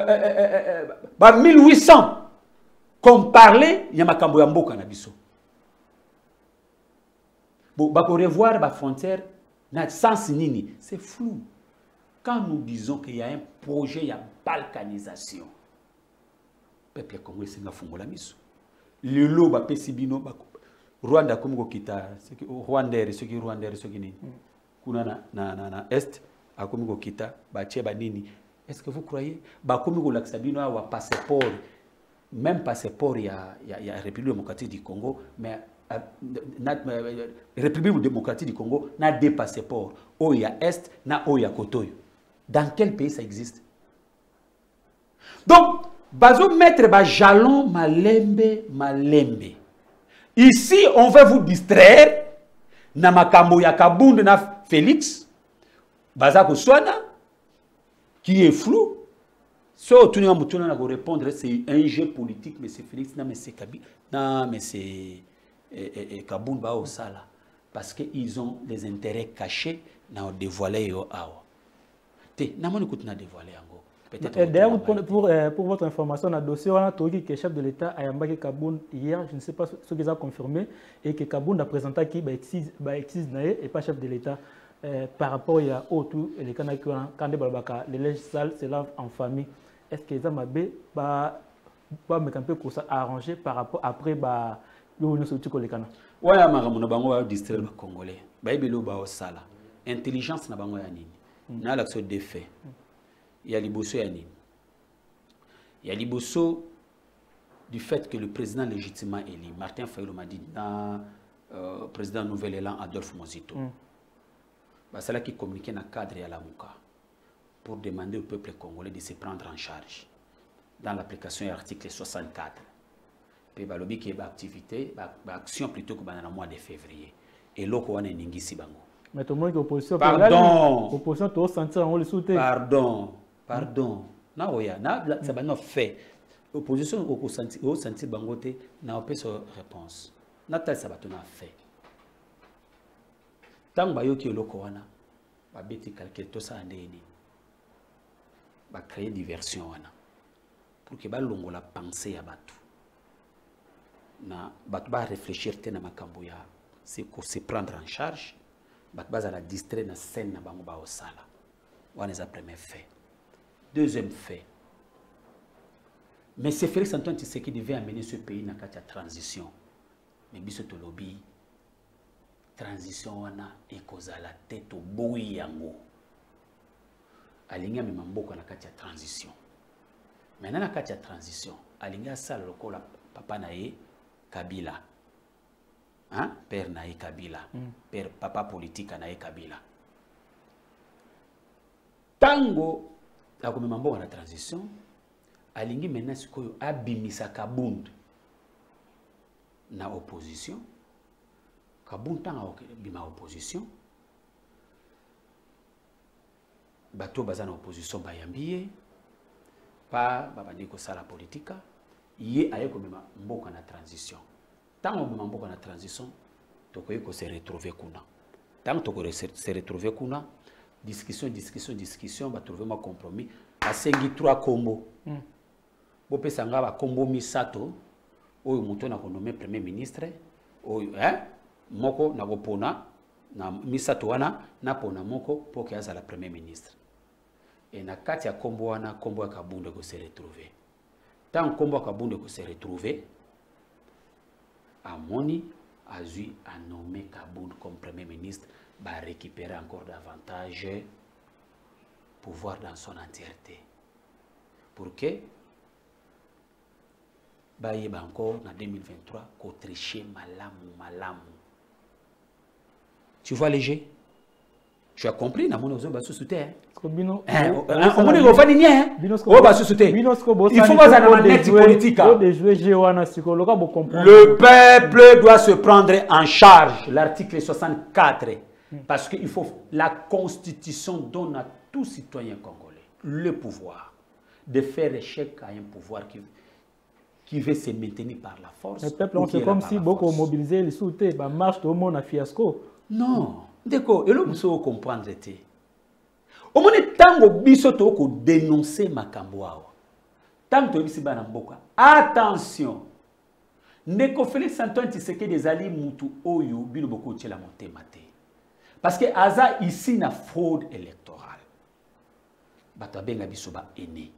1800, qu'on parlait, il y a makambo ya mboka na biso. Bon, bah, pour revoir la frontière, na sens nini, c'est flou. Quand nous disons qu'il y a un projet, il y a balkanisation, peuple congolais c'est nga fungola miso. Le lo ba pesibino ba Rwanda comme ko kita, Rwandais, ceux qui Rwandais, ceux qui nini. Kuna na est a komi ko kita ba cheba nini. Est-ce que vous croyez ba komi ko laksabino wa passeport, même passeport ya République démocratique du Congo, mais République démocratique du Congo n'a des passeports o ya est na o ya kotoyo. Dans quel pays ça existe? Donc bazo mettre ba jalon malembe. Ici on veut vous distraire na makambo ya Kabund na Félix Bazako Swana qui est flou. So tu n'as pas répondre, c'est un jeu politique, mais c'est Félix, non mais c'est Kabi, non mais c'est Kabund ba Osala, parce qu'ils ont des intérêts cachés dans dévoiler yo awa. Te na moni kutuna dévoiler yango. D'ailleurs, pour votre information, le dossier, on a trouvé que le chef de l'État a yambaki Kaboun hier, je ne sais pas ce qu'ils ont confirmé, et que Kaboun a présenté qui et pas chef de l'État. Par rapport à tout les Kanaki, quand les lèches sales se lavent en famille, est-ce que ça m'a un peu arrangé par rapport après le soutien que les Kanaks? Oui, je suis district congolais. Intelligence, il y a l'action des faits. Il y a l'Ibosso. Il y a l'Ibosso du fait que le président légitimement élu, Martin Fayulu m'a dit, président Nouvel Élan Adolphe Mozito, c'est là qui communiquait dans le cadre de la Mouka pour demander au peuple congolais de se prendre en charge dans l'application de l'article 64. Puis il y a une activité, une action plutôt que dans le mois de février. Et là, on a une bango. Mais tout le monde est opposition. Pardon. Opposition, tu sentir on le soutient. Pardon. Na oya, na ça va nous fait. Opposition au senti bangote na pas sa réponse. Na tel ça va tout na fait. Tant ba yoki loko wana ba beti calculer tout ça ndeni. Ba créer diversion wana. Pour que ba longo la pensée ya batu. Na batu ba réfléchir te na makambo ya c'est pour se prendre en charge. Batu ba za la distraire na scène na bango ba osala. Wana za premier fait. Deuxième fait. Mais c'est Félix Antoine Tshisekedi qui devait amener ce pays dans la transition. Mais biso to lobby transition wana ekoza la tête au boui yango. Alinga même mboko na kati ya transition. Maintenant na kati ya transition, alinga sala lokola papa nae Kabila. Hein? Père nae Kabila. Père papa politique nae Kabila. Tango la komemambo na transition alingi maintenant sikoyo abimisa Kabund na opposition Kabund tanga bima opposition bato baza na opposition bayambiye pa babandi ko sala politika ye aye komema mboka na transition tango komema mboka na transition tokoyi ko se retrouver kuna tango tokoyi se retrouver kuna discussion, va trouver un compromis. A 3 combos. Vous pouvez savoir un combo misato, où vous avez nommé premier ministre, moko na gopona, na misato wana, na pona moko, pour qu'il y ait la premier ministre. Et na katia combo wana, combo ya Kabunde ko se retrouver. Tant combo ya Kabunde ko se retrouver, Amoni Azui a nommé Kabunde comme premier ministre. Va récupérer encore davantage pouvoir dans son entièreté. Pour que va y encore en 2023 qu'autricher malamu. Tu vois léger? Tu as compris? Na mon ozo ba sousouté. Il faut le peuple doit se prendre en charge. L'article 64. Parce qu'il faut, la Constitution donne à tout citoyen congolais le pouvoir de faire échec à un pouvoir qui veut se maintenir par la force. Le peuple, c'est comme si beaucoup mobilisé les soutiens, bah marche tout le monde à fiasco. Non, d'accord, et là vous savez comprendre. Au moins tango biso to ko dénoncer makambo awa. Tango bisi bana mboka. Attention. Ndeko Félix Antoine Tshisekedi des alliés mutu oyo bilo boko tshela motema te. Parce que Aza ici na fraude électorale. Bato benga biso ba ene.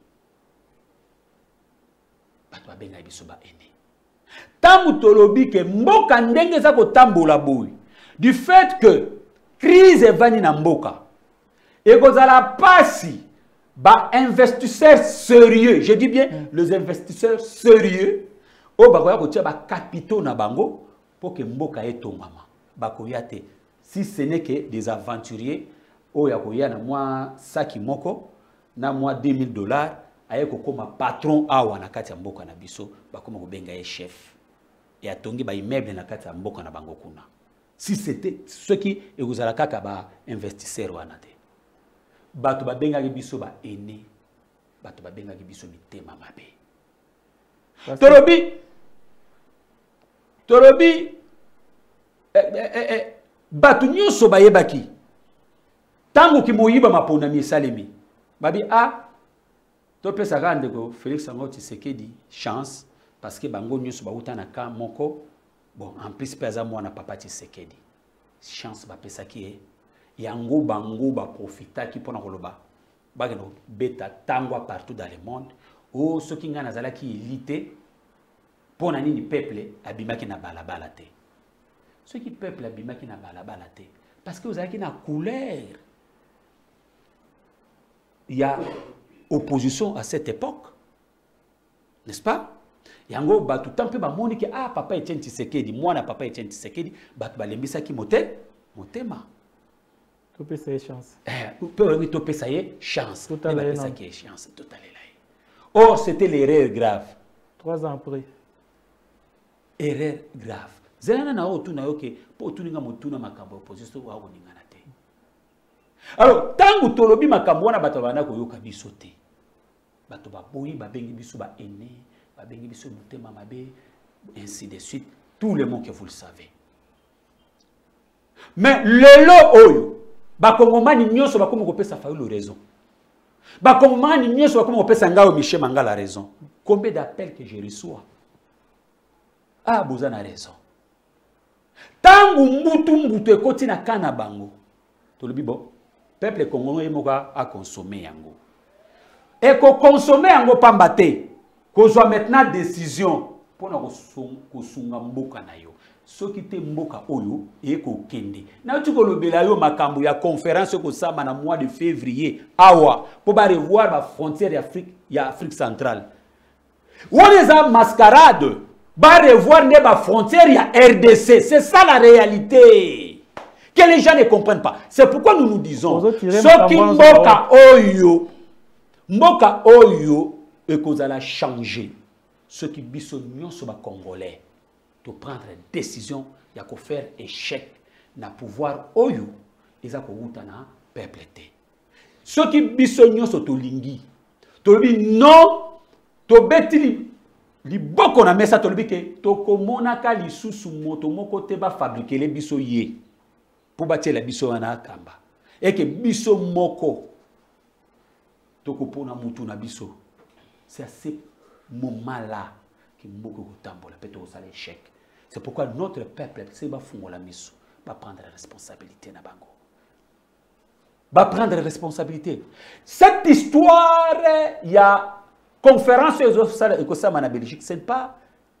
Bato benga biso ba ene. Tangu tolobi ke mboka ndenge za ko tambola boy. Du fait que crise evani na mboka. Et kozala pasi ba investisseurs sérieux, je dis bien les investisseurs sérieux o bakoya ko tia ba capitaux na bango pour que mboka etongama. Bakoya te. Si ce n'est que des aventuriers, oya na moi saki moko, na moi $2000, aye kokoma patron awa na kati ya mboka na biso, bakoma kobenga ye chef. Et atongi ba immeuble na kati ya mboka na bango kuna. Si c'était ceux qui ezala kaka ba investisseurs wana te. Bato ba benga biso ba ene, bato ba benga biso mitema mabe. Torobi Batu nyonso bayebaki tango ki moyiba mapona mi salemi babi a To pesa gande ko Félix Ango Tshisekedi chance parce que bango nyusu ba utana ka moko bon en plus pesa moi na papa Tshisekedi chance ba pesa ki yango bango ba profita ki pona koloba ba no beta tangwa partout dans le monde o ce qui ngana zala ki élité pona nini peuple abimaki na balabala te ce qui peuple abimaki na balabala te parce que vous avez une couleur. Il y a opposition à cette époque. N'est-ce pas? Yango ba tout temps peu ba moni que ah papa Etienne Tshisekedi, moi na papa Etienne Tshisekedi, ba lembisa ki motema. Tout peut ça chance. Tout peut ça chance. Tout à l'heure. Chance tout à l'heure. Or c'était l'erreur grave. 3 ans après. Erreur grave. Zelana na otu na yoke po tuninga motuna makambo opposition wa oningana te. Alors tangu tolobi makambo wana bato bana ko yoka biso te. Bato ba boyi ba bengi biso ba ene, ba bengi biso motema mabe ainsi de suite, tout le monde que vous le savez. Mais lelo oyo ba kongomani nyonso ba komo kopesa Fayulu raison. Ba kongomani nyonso ba komo kopesa ngao Michel Mangala raison. Combien d'appels que je reçois? Ah, vous avez raison. Tangu mbutu ekoti na kana bango. Tolobi bon, peuple congolais moka a consommé yango. Et ko consommer yango pamba te. Ko zo maintenant décision pour na kosunga mboka na yo. Soki te mboka oyo e ko kende. Na tu ko lobela yo makambo ya conférence ko sama na mois de février awa pour ba revoir la frontière Afrique centrale. On les a mascarade. Va revoir les frontières, il y a RDC. C'est ça la réalité. Que les gens ne comprennent pas. C'est pourquoi nous nous disons, ce qui Mboka Oyo, et qu'on a changé. Ce qui bisognon sur les Congolais, de prendre une décision, il y a qu'à faire échec dans le pouvoir Oyo, ils ont qu'à peuple. Ce qui bisognon sur les Lingui, non, to betili. Li boko na mesa tolobi ke tokomonaka lisusu moto moko te ba fabriquer les biso ye pour bâtir la biso na kamba et que biso moko tokopona mutu na biso. C'est à ce moment là que moko kotambola peut au sale échec. C'est pourquoi notre peuple c'est ba fungola miso ba prendre la responsabilité na bango, ba prendre la responsabilité. Cette histoire il y a conférence en Belgique, ce n'est pas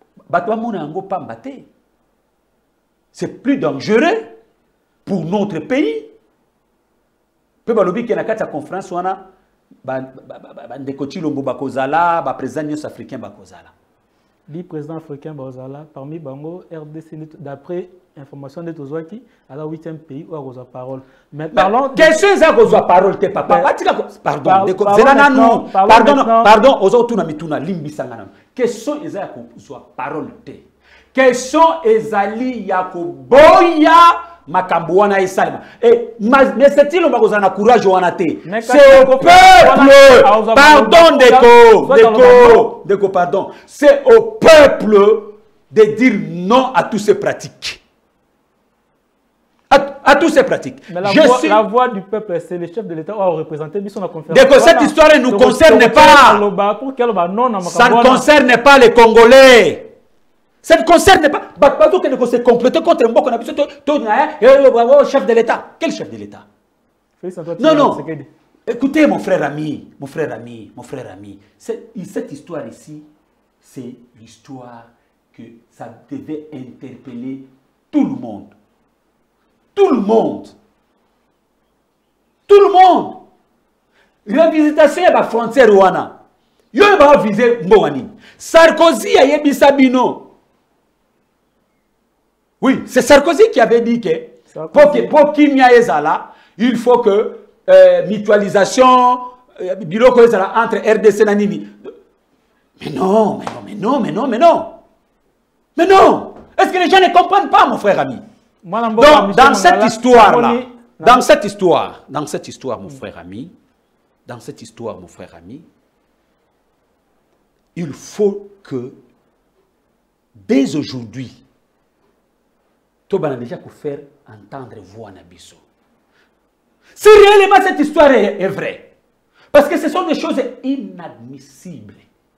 c'est plus dangereux pour notre pays. Peu balobi que na kati ya conférence wana ndekoti lombo bakozala ba président africain bakozala. Le président africain bakozala parmi bango RDC d'après information de Tozwaki à la 8e pays où a parole. Mais parlons question ça kozwa parole te papa. Pardon, pardon, ozo tuna mituna limbisanga na. Question eza kozwa parole te. Question ezali ya koboya makambo wana esalema. Mais c'est-il bakozana courage wana te. C'est au peuple. Pardon Deko, pardon. C'est au peuple de dire non à toutes ces pratiques. À toutes ces pratiques. Mais la voix du peuple, c'est le chef de l'État qui a représenté la conférence. Donc cette histoire ne nous concerne pas. Ça ne concerne pas les Congolais. Ça ne concerne pas. Bato que ne s'est complété contre Mboko na biso to chef de l'État. Quel chef de l'État? Non. Écoutez mon frère ami. Cette histoire ici, c'est l'histoire que ça devait interpeller tout le monde. Tout le monde. La visitation à la frontière Rwanda. Yo va viser Mbowani. Sarkozy a yebi Sabino. Oui, c'est Sarkozy qui avait dit que pour Kimia Ezala, il faut que mutualisation biloko ezala entre RDC et Nini. Mais non. Est-ce que les gens ne comprennent pas, mon frère ami? Donc, dans cette histoire-là, dans cette histoire, mon frère ami, il faut que, dès aujourd'hui, tu as déjà faire entendre voix Nabiso. Si réellement cette histoire est vraie, Parce que ce sont des choses inadmissibles.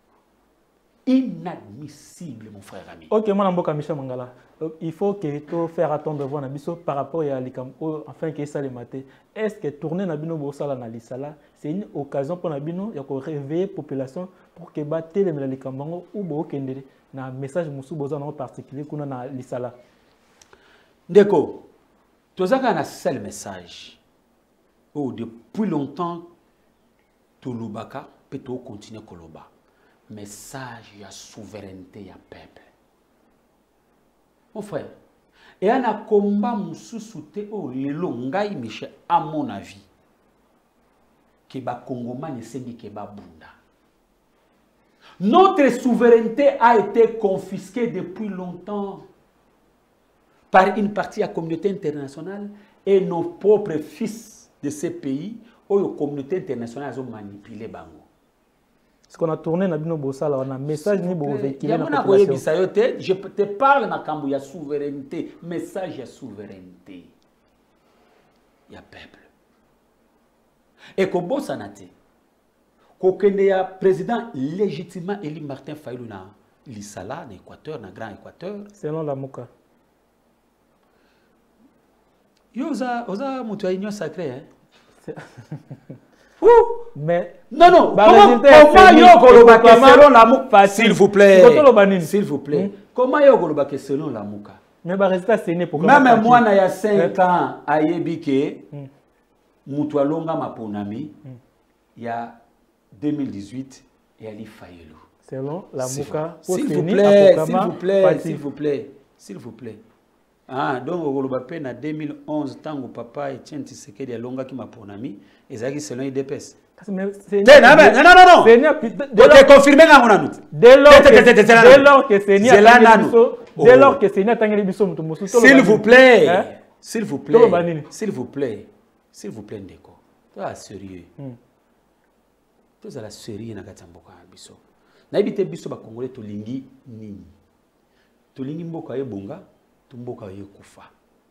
Inadmissible, mon frère ami. Ok, moi, je Michel Mangala. Il faut que tu fasses attendre voir Nabiso par rapport à l'ICAM, afin que ça les mate. Est-ce que tourner Nabino Bossala na Lisala, c'est une occasion pour Nabino de réveiller la population pour que batte les Melalicambango ou Bokendere na message Moussou Bozan en particulier qu'on a na Lisala. Deko, tu as un seul message. Oh, depuis longtemps, Touloubaka peut continuer à Koloba. Message de souveraineté du peuple. Mon frère, et on a combat moussouté au lelongai Michel, à mon avis, que ba Congoman et Sengi que ba Bunda. Notre souveraineté a été confisquée depuis longtemps par une partie de la communauté internationale et nos propres fils de ces pays où la communauté internationale a manipulé Bango. Ce qu'on a tourné dans Bino Bossala, on a un message ni pour véhiculer la population. Je te parle de la souveraineté, message de souveraineté. Il y a peuple. Et que bon sanate, qu'aucun président légitimement élu Martin Fayulu na l'Isala, dans l'Équateur, dans le Grand Équateur. Selon la Mouka. Oza union sacrée, hein? Mais non, comment selon la Mouka, s'il vous plaît, s'il vous plaît, comment selon la Mouka? Mais le résultat c'est né pour même moi il y a 5 ans à Yébike, Moutoualonga Maponami, il y a 2018 et Ali Fayulu. Selon la Mouka, s'il vous plaît, s'il vous plaît, s'il vous plaît. Ah, donc au Golobapé en 2011, tant que papa Etienne Tshisekedi a longa qui m'a ponami, et ça qui selon IDPS. Non. Tu confirmé dans mon année. Dès lors que c'est s'il vous plaît, s'il vous plaît, s'il vous plaît, s'il vous plaît, Ndeko. Toi sérieux. Toi la sérieux na katamboka biso. Na ibite biso ba Congolais to lingi nini. To lingi mboka yebonga. Mboka yekufa.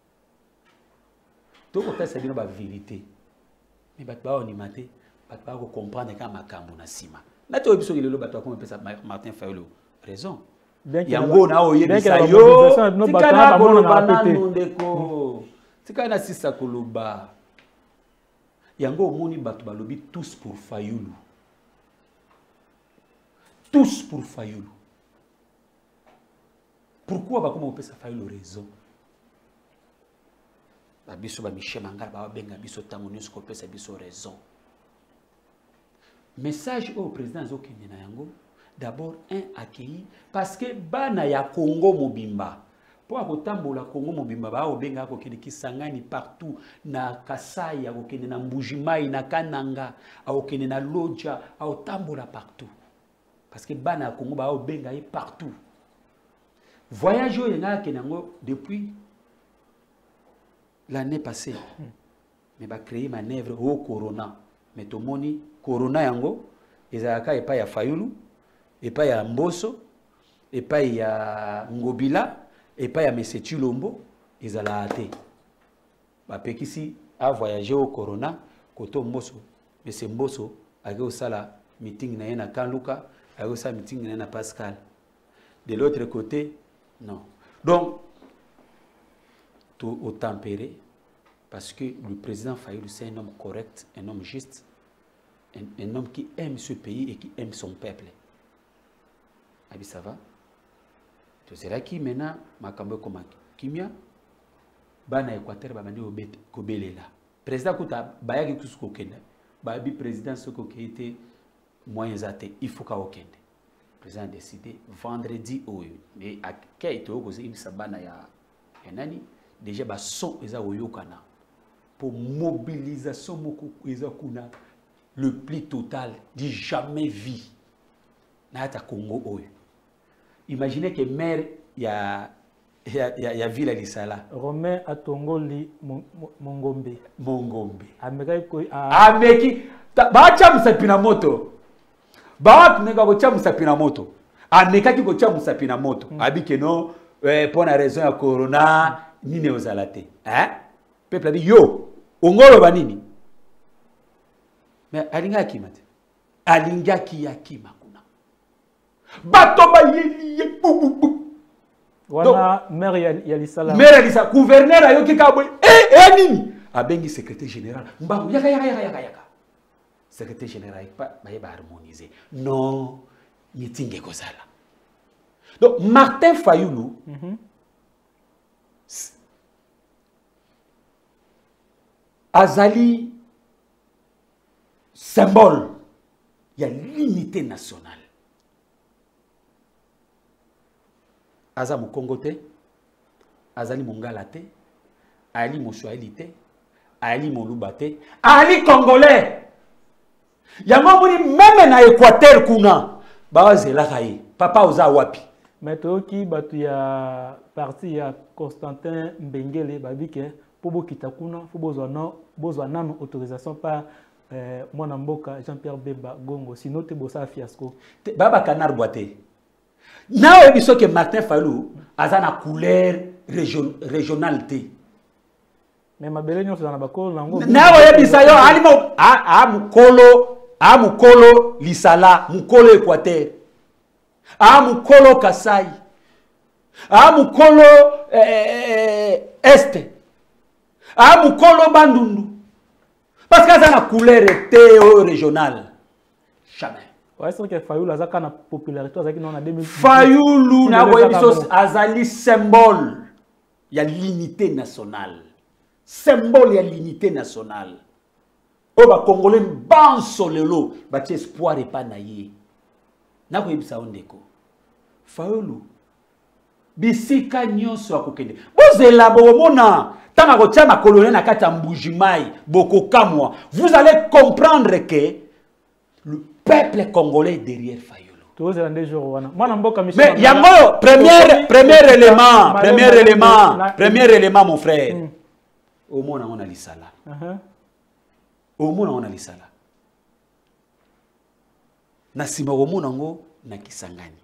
Donc on t'a la vérité. Mais bat ba on maté, bat ba ko comprendre ka makambo na sima. Na to biso le bato ko pesa Martin Fayulu. Raison. Yango na o yebisa yo. Tikana ko banano ndeko. Tikana sisa koloba. Yango moni bato balobi tous pour Fayulu. Tous pour Fayulu. Pourquoi va comme on peut faire le raison? La biso ba Michel Mangala ba benga biso tango news ko pesa biso raison. Message au président Zokende na yango d'abord un accueilli parce que bana ya Congo mobimba pour akotambola Congo mobimba ba o benga ko kende Kisangani partout na Kasai ya ko kende na Mbujimai na Kananga a ko kende na Lodja a otambola partout parce que bana ya Congo ba o benga partout. Voyage depuis l'année passée. Mais va créer manœuvre au Corona. Mais tout le monde, Corona yango, ezalaka epa ya Fayulu, epa ya Mboso, epa ya Ngobila, epa ya Mese Chilombo, ezala ate. Ba pekisi a voyager au Corona, koto Mboso, Mese Mboso, age osala meeting na yena Kanluka, age osala meeting na yena Pascal. De l'autre côté, non. Donc, tout au tempéré, parce que le président Fayulu, c'est un homme correct, un homme juste, un homme qui aime ce pays et qui aime son peuple. Abi, ça va? Tu sais là qui maintenant, Makambo comme Kimia, Bana Équateur, Babandi Kobelela. Président Kouta, Bayagi Kuskokenda, Babi président Sokoke était moyen athée, il faut qu'à Okende. Le président a décidé vendredi mais à quel moment il s'abana ya nani déjà ba son eza oyokana pour mobilisation moko eza kuna le plus total du jamais vu na ta Congo oyo. Imaginez que maire ya ville à Lisala Romain Atongoli Mongombe ameki ba chamsa pina moto ba nega ko chamusa pina moto amekaki ko chamusa pina moto abike no pour la raison ya corona nini ozalate peuple abi yo ongolo banini mais alinga ki mate alinga ki yakima kuna bato ba yeli bubu wana maire ya lisala maire lisa gouverneur ayoki ka boy nini abengi secrétaire général mbangu yaka secrétaire général ba harmoniser non meeting ekozala. Donc Martin Fayoulou azali symbole il y a l'unité nationale. Aza mu Congo te, azali mongala te, ali mo Swahili te, ali mo Luba te, ali congolais. Yango moni même na Équateur kuna bazela kai papa oza wapi. Mais toki batu ya parti ya Constantin Mbengele babike pour bokita kuna faut bozwa nanu autorisation par mwana mboka Jean-Pierre Bemba Gongo sinon te bossa fiasco. Baba Canard Boité. Na obiso que Martin Fayoulou azana couleur régionalité. Mais ma belle nyonso na bakolo nango. Na oyebisa yo alimo mukolo lisala mukolo Équateur. Mukolo Kasai. Mukolo Est. Mukolo Bandundu. Parce que ça a une couleur régionale. Jamais. Ouais, c'est vrai que Fayoulou a une popularité. Fayoulou azali symbole. Il y a l'unité nationale. Symbole, il y a l'unité nationale. Oh, bah, Congolais, ban solelo, bah, espoir et pas naïe. N'a pas eu ça on déco. Fayoulou. Bisika nyonso akokende. Bozela bomona. Tanga kotia ma colonel na kata mbujimai boko kamwa. Vous allez comprendre que le peuple congolais est derrière Fayoulou. Mais yango premier élément mon frère. Au moins on a lisala. Au moins on a lisala. Na sima au moins ngo na Kisangani.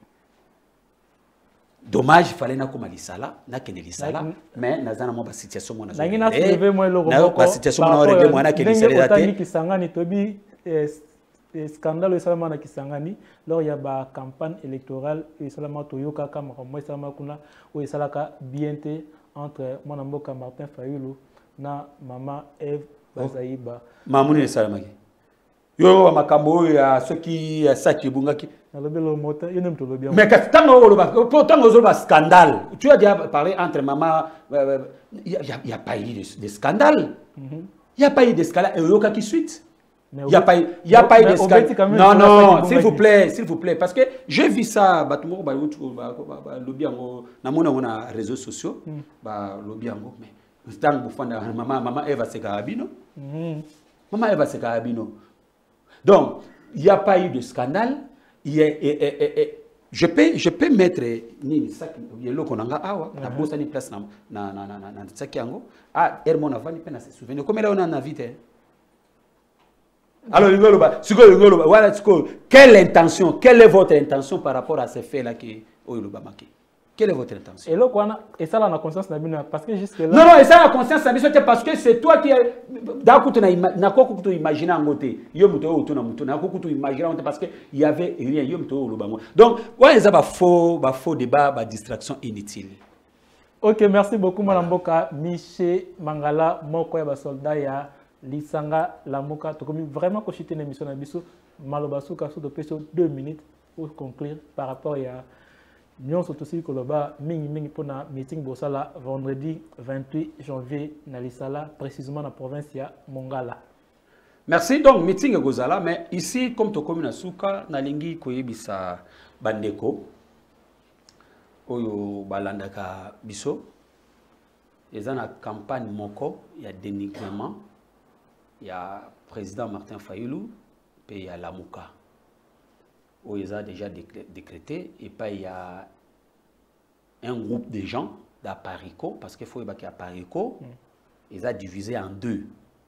Dommage, il fallait que lisala, na kene lisala, mais nazana mo ba situation mo nazana. Na soulever moi le robot. Ba situation mo régler mo na kene lisala date. Kisangani tobi scandale seulement na Kisangani, lors il y a ba campagne électorale et seulement toyoka kama moi seulement kuna o salaka bienté entre mon mboka Martin Fayoulou na maman Eve Bazaïba. Mamuni le salamaki. Yo makambo ya soki ya saki bungaki. Mais quand tu as un scandale, tu as déjà parlé entre maman, il n'y a pas eu de scandale. Il n'y a pas eu de scandale. Et il y a qui suite. Il n'y a pas eu de scandale. Non, non, s'il vous plaît, parce que j'ai vu ça, na réseaux sociaux, mais maman Eva Sekarabino. Maman Eva Sekarabino. Donc, il n'y a pas eu de scandale. Je peux mettre ni sac yelo konanga awa na bosa ni place na sac yango hermon avani pe na se souvenir comme là on en a vite. Alors voilà quelle est votre intention par rapport à ces faits là qui oyoloba maki. Quelle est votre intention? Et là, et ça, la conscience n'a parce que jusque là. Non, non, et ça, la conscience n'a parce que c'est toi qui est. D'accord, tu as imaginé en côté. Parce qu'il n'y avait rien. Donc, ouais, ça va faux débat, distraction inutile. Ok, merci beaucoup, Mme Mboka. Miché Mangala, Mokoya, soldat, ya Lisanga, Lamoka. Tu as vraiment consulté une émission à Bissou. Malobasuka, sous de 2 minutes pour conclure par rapport à. Nous sommes aussi pour un meeting Bossala vendredi 28 janvier na Lisala, précisément dans la province de Mongala. Merci. Donc, meeting Gozala, mais ici, comme tu as Souka, Nalingi Koyebisa Bandeko, Oyo Balandaka Biso, ils ont une campagne Moko, il y a dénigrement, il y a président Martin Fayoulou, puis il y a Lamuka. Où ils ont déjà décrété, et puis il y a un groupe de gens d'Aparico, parce qu'il faut qu'il y ait Aparico, ils ont divisé en 2.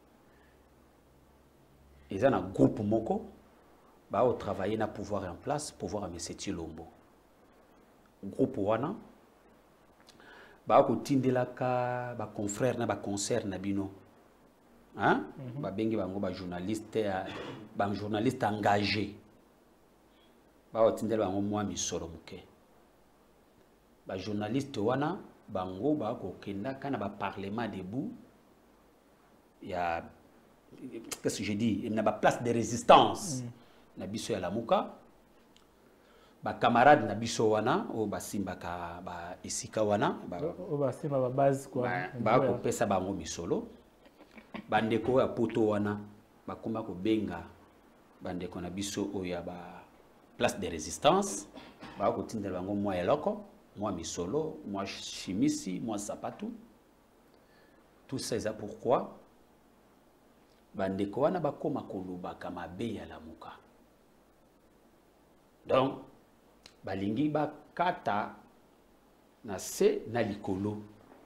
Ils ont un groupe Moko, bah, ils travaillent na pouvoir en place, pouvoir à M. Tilombo. Groupe Wana, bah, ils ont tindelaka, bah, confrère, na, bah, concert, na bino. hein ba bengi bango ba journaliste engagé ba otindela bango mwa misolo muke ba journaliste wana bango ba ko kenda kana ba parlement debout ya qu'est-ce que je dis na ba place de résistance na biso ya Lamuka ba camarade na biso wana o basimbaka ba esika wana o basimba ba base quoi ba ko pesa bango misolo bandeko ya poto wana bakoma ko benga bandeko na biso o ya ba place de résistance ba ko tindela bango mwa eloko mwa misolo mwa chimisi mwa sapatu tout ça c'est pourquoi bandeko wana bakoma kolobaka mabe ya Lamuka donc balingi bakata na se na likolo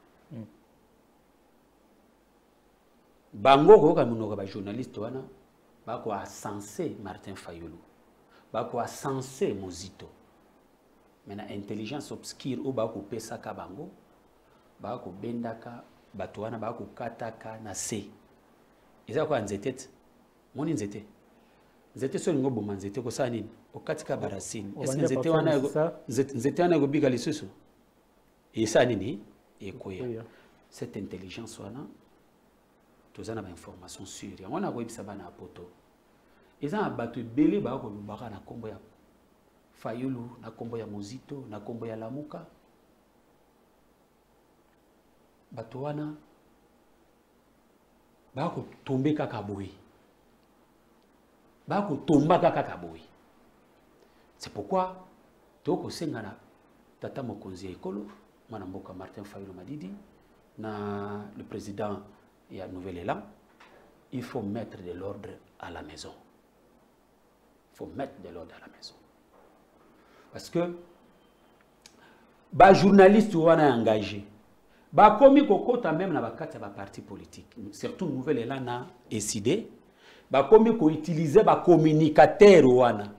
bango koyoka monoko ba journaliste wana bako asensé Martin Fayulu bako asensé Mozito mais na intelligence obscure o bako pesaka bango bako bendaka bato wana bako kataka na se eza kwa nzete moni nzete so ngo boma nzete ko sa nini okatika barasini nzete wana gobika lisusu esa nini ekoya cette intelligence wana tozana ba information sûre yango na koyebisa bana poto eza bato belé ba ko lubaka na kombo ya Fayulu na kombo ya Mozito na kombo ya Lamuka bato wana ba ko tomber kaka boyi ba ko tomba kaka boyi c'est pourquoi toko sengana tata mokonzi ya ekolo mwana mboka Martin Fayulu Madidi na le président et à Nouvel Élan, il faut mettre de l'ordre à la maison. Il faut mettre de l'ordre à la maison. Parce que les journalistes sont engagés. Les commis kokota même na bakati ya ba parti politique, surtout Nouvel Élan a décidé ba commis ko utiliser ba communicateur wana.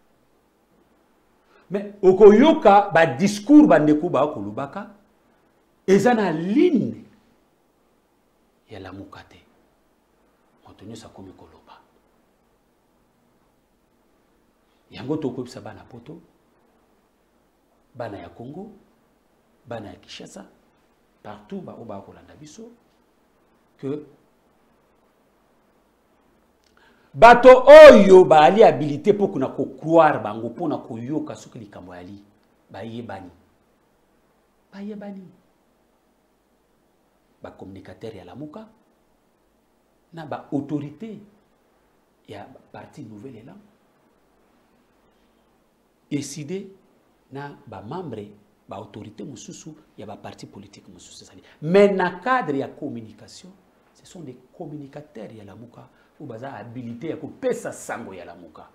Mais okoyoka ba discours bandeko ba ko lubaka ezana ligne ya Lamuka te motonyo sa komi koloba yango tokobisa bana poto bana ya Congo bana ya Kinshasa partout ba oba kolanda biso que bato oyo ba ali habilité pour kuna ko croire bango pona koyoka soki likambo ali bayebani ba communicateur ya Lamuka na ba autorité ya parti Nouvel Élan décidé na ba membre ba autorité mususu ya ba parti politique mususu sali mais na cadre ya communication ce sont des communicateurs ya Lamuka ou baza habilité ya ko pesa sango ya Lamuka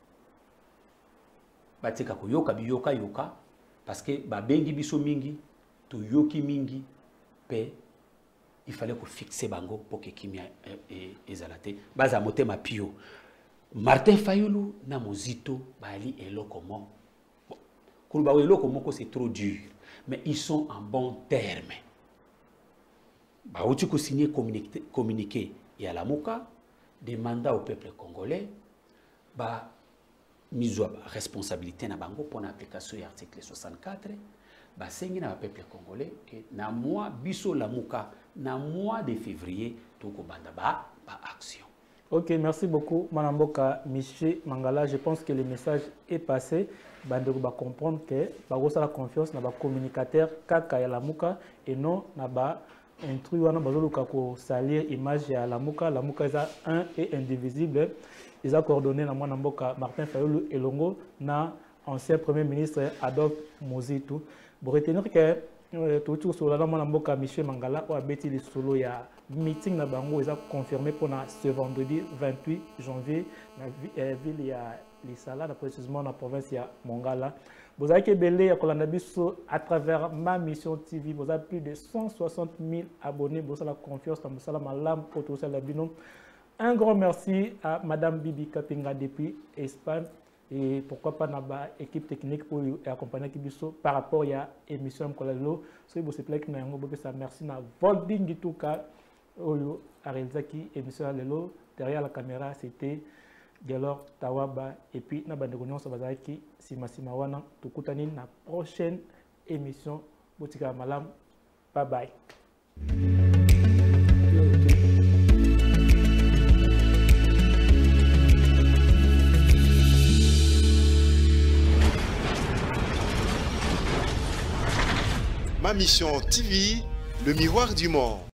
batika ko yoka biyoka yoka parce que ba bengi biso mingi to yoki mingi pe il fallait qu'on fixe bango pour que kimia ezalate baza motema pio Martin Fayulu na Mozito bali eloko mo kuluba eloko moko c'est trop dur mais ils sont en bon terme ba uti ko signer communiqué et à Lamuka demanda au peuple congolais ba mise à responsabilité na bango pour l'application de l'article 64 ba sengi na peuple congolais que na mois biso Lamuka na mois de février toko banda ba action. Ok, merci beaucoup Manamboka Miché Mangala, je pense que le message est passé. Bande va comprendre que ba la confiance na ba communicateur kaka ya Lamuka et non na ba intrus wana bazoluka ko salir image ya Lamuka. Lamuka est un et indivisible. Ils ont coordonné na Manamboka Martin Fayulu Elongo na ancien premier ministre Adolphe Mozito. Pour retenir que tout sur la Manamboka Miché Mangala ou abeti le solo ya meeting na bango ils ont confirmé pour ce vendredi 28 janvier na ville ya Lisala, précisément dans la province de Mongala. Vous avez Kebele à travers ma mission TV. Vous avez plus de 160 000 abonnés. Vous avez la confiance dans le Un grand merci à Madame Bibi Kapinga depuis Espagne. Et pourquoi pas dans l'équipe technique pour accompagner Kibiso par rapport à l'émission Kolalo. Si vous plaît, merci à Volding du tout cas. Oyo Arelzaki émission Lelo. Derrière la caméra, c'était Gelor Tawaba. Et puis, na bande de Sabazaki, Sima Wana, Tukutani, na prochaine émission. Botika Malam. Bye bye. Ma mission TV, le miroir du monde.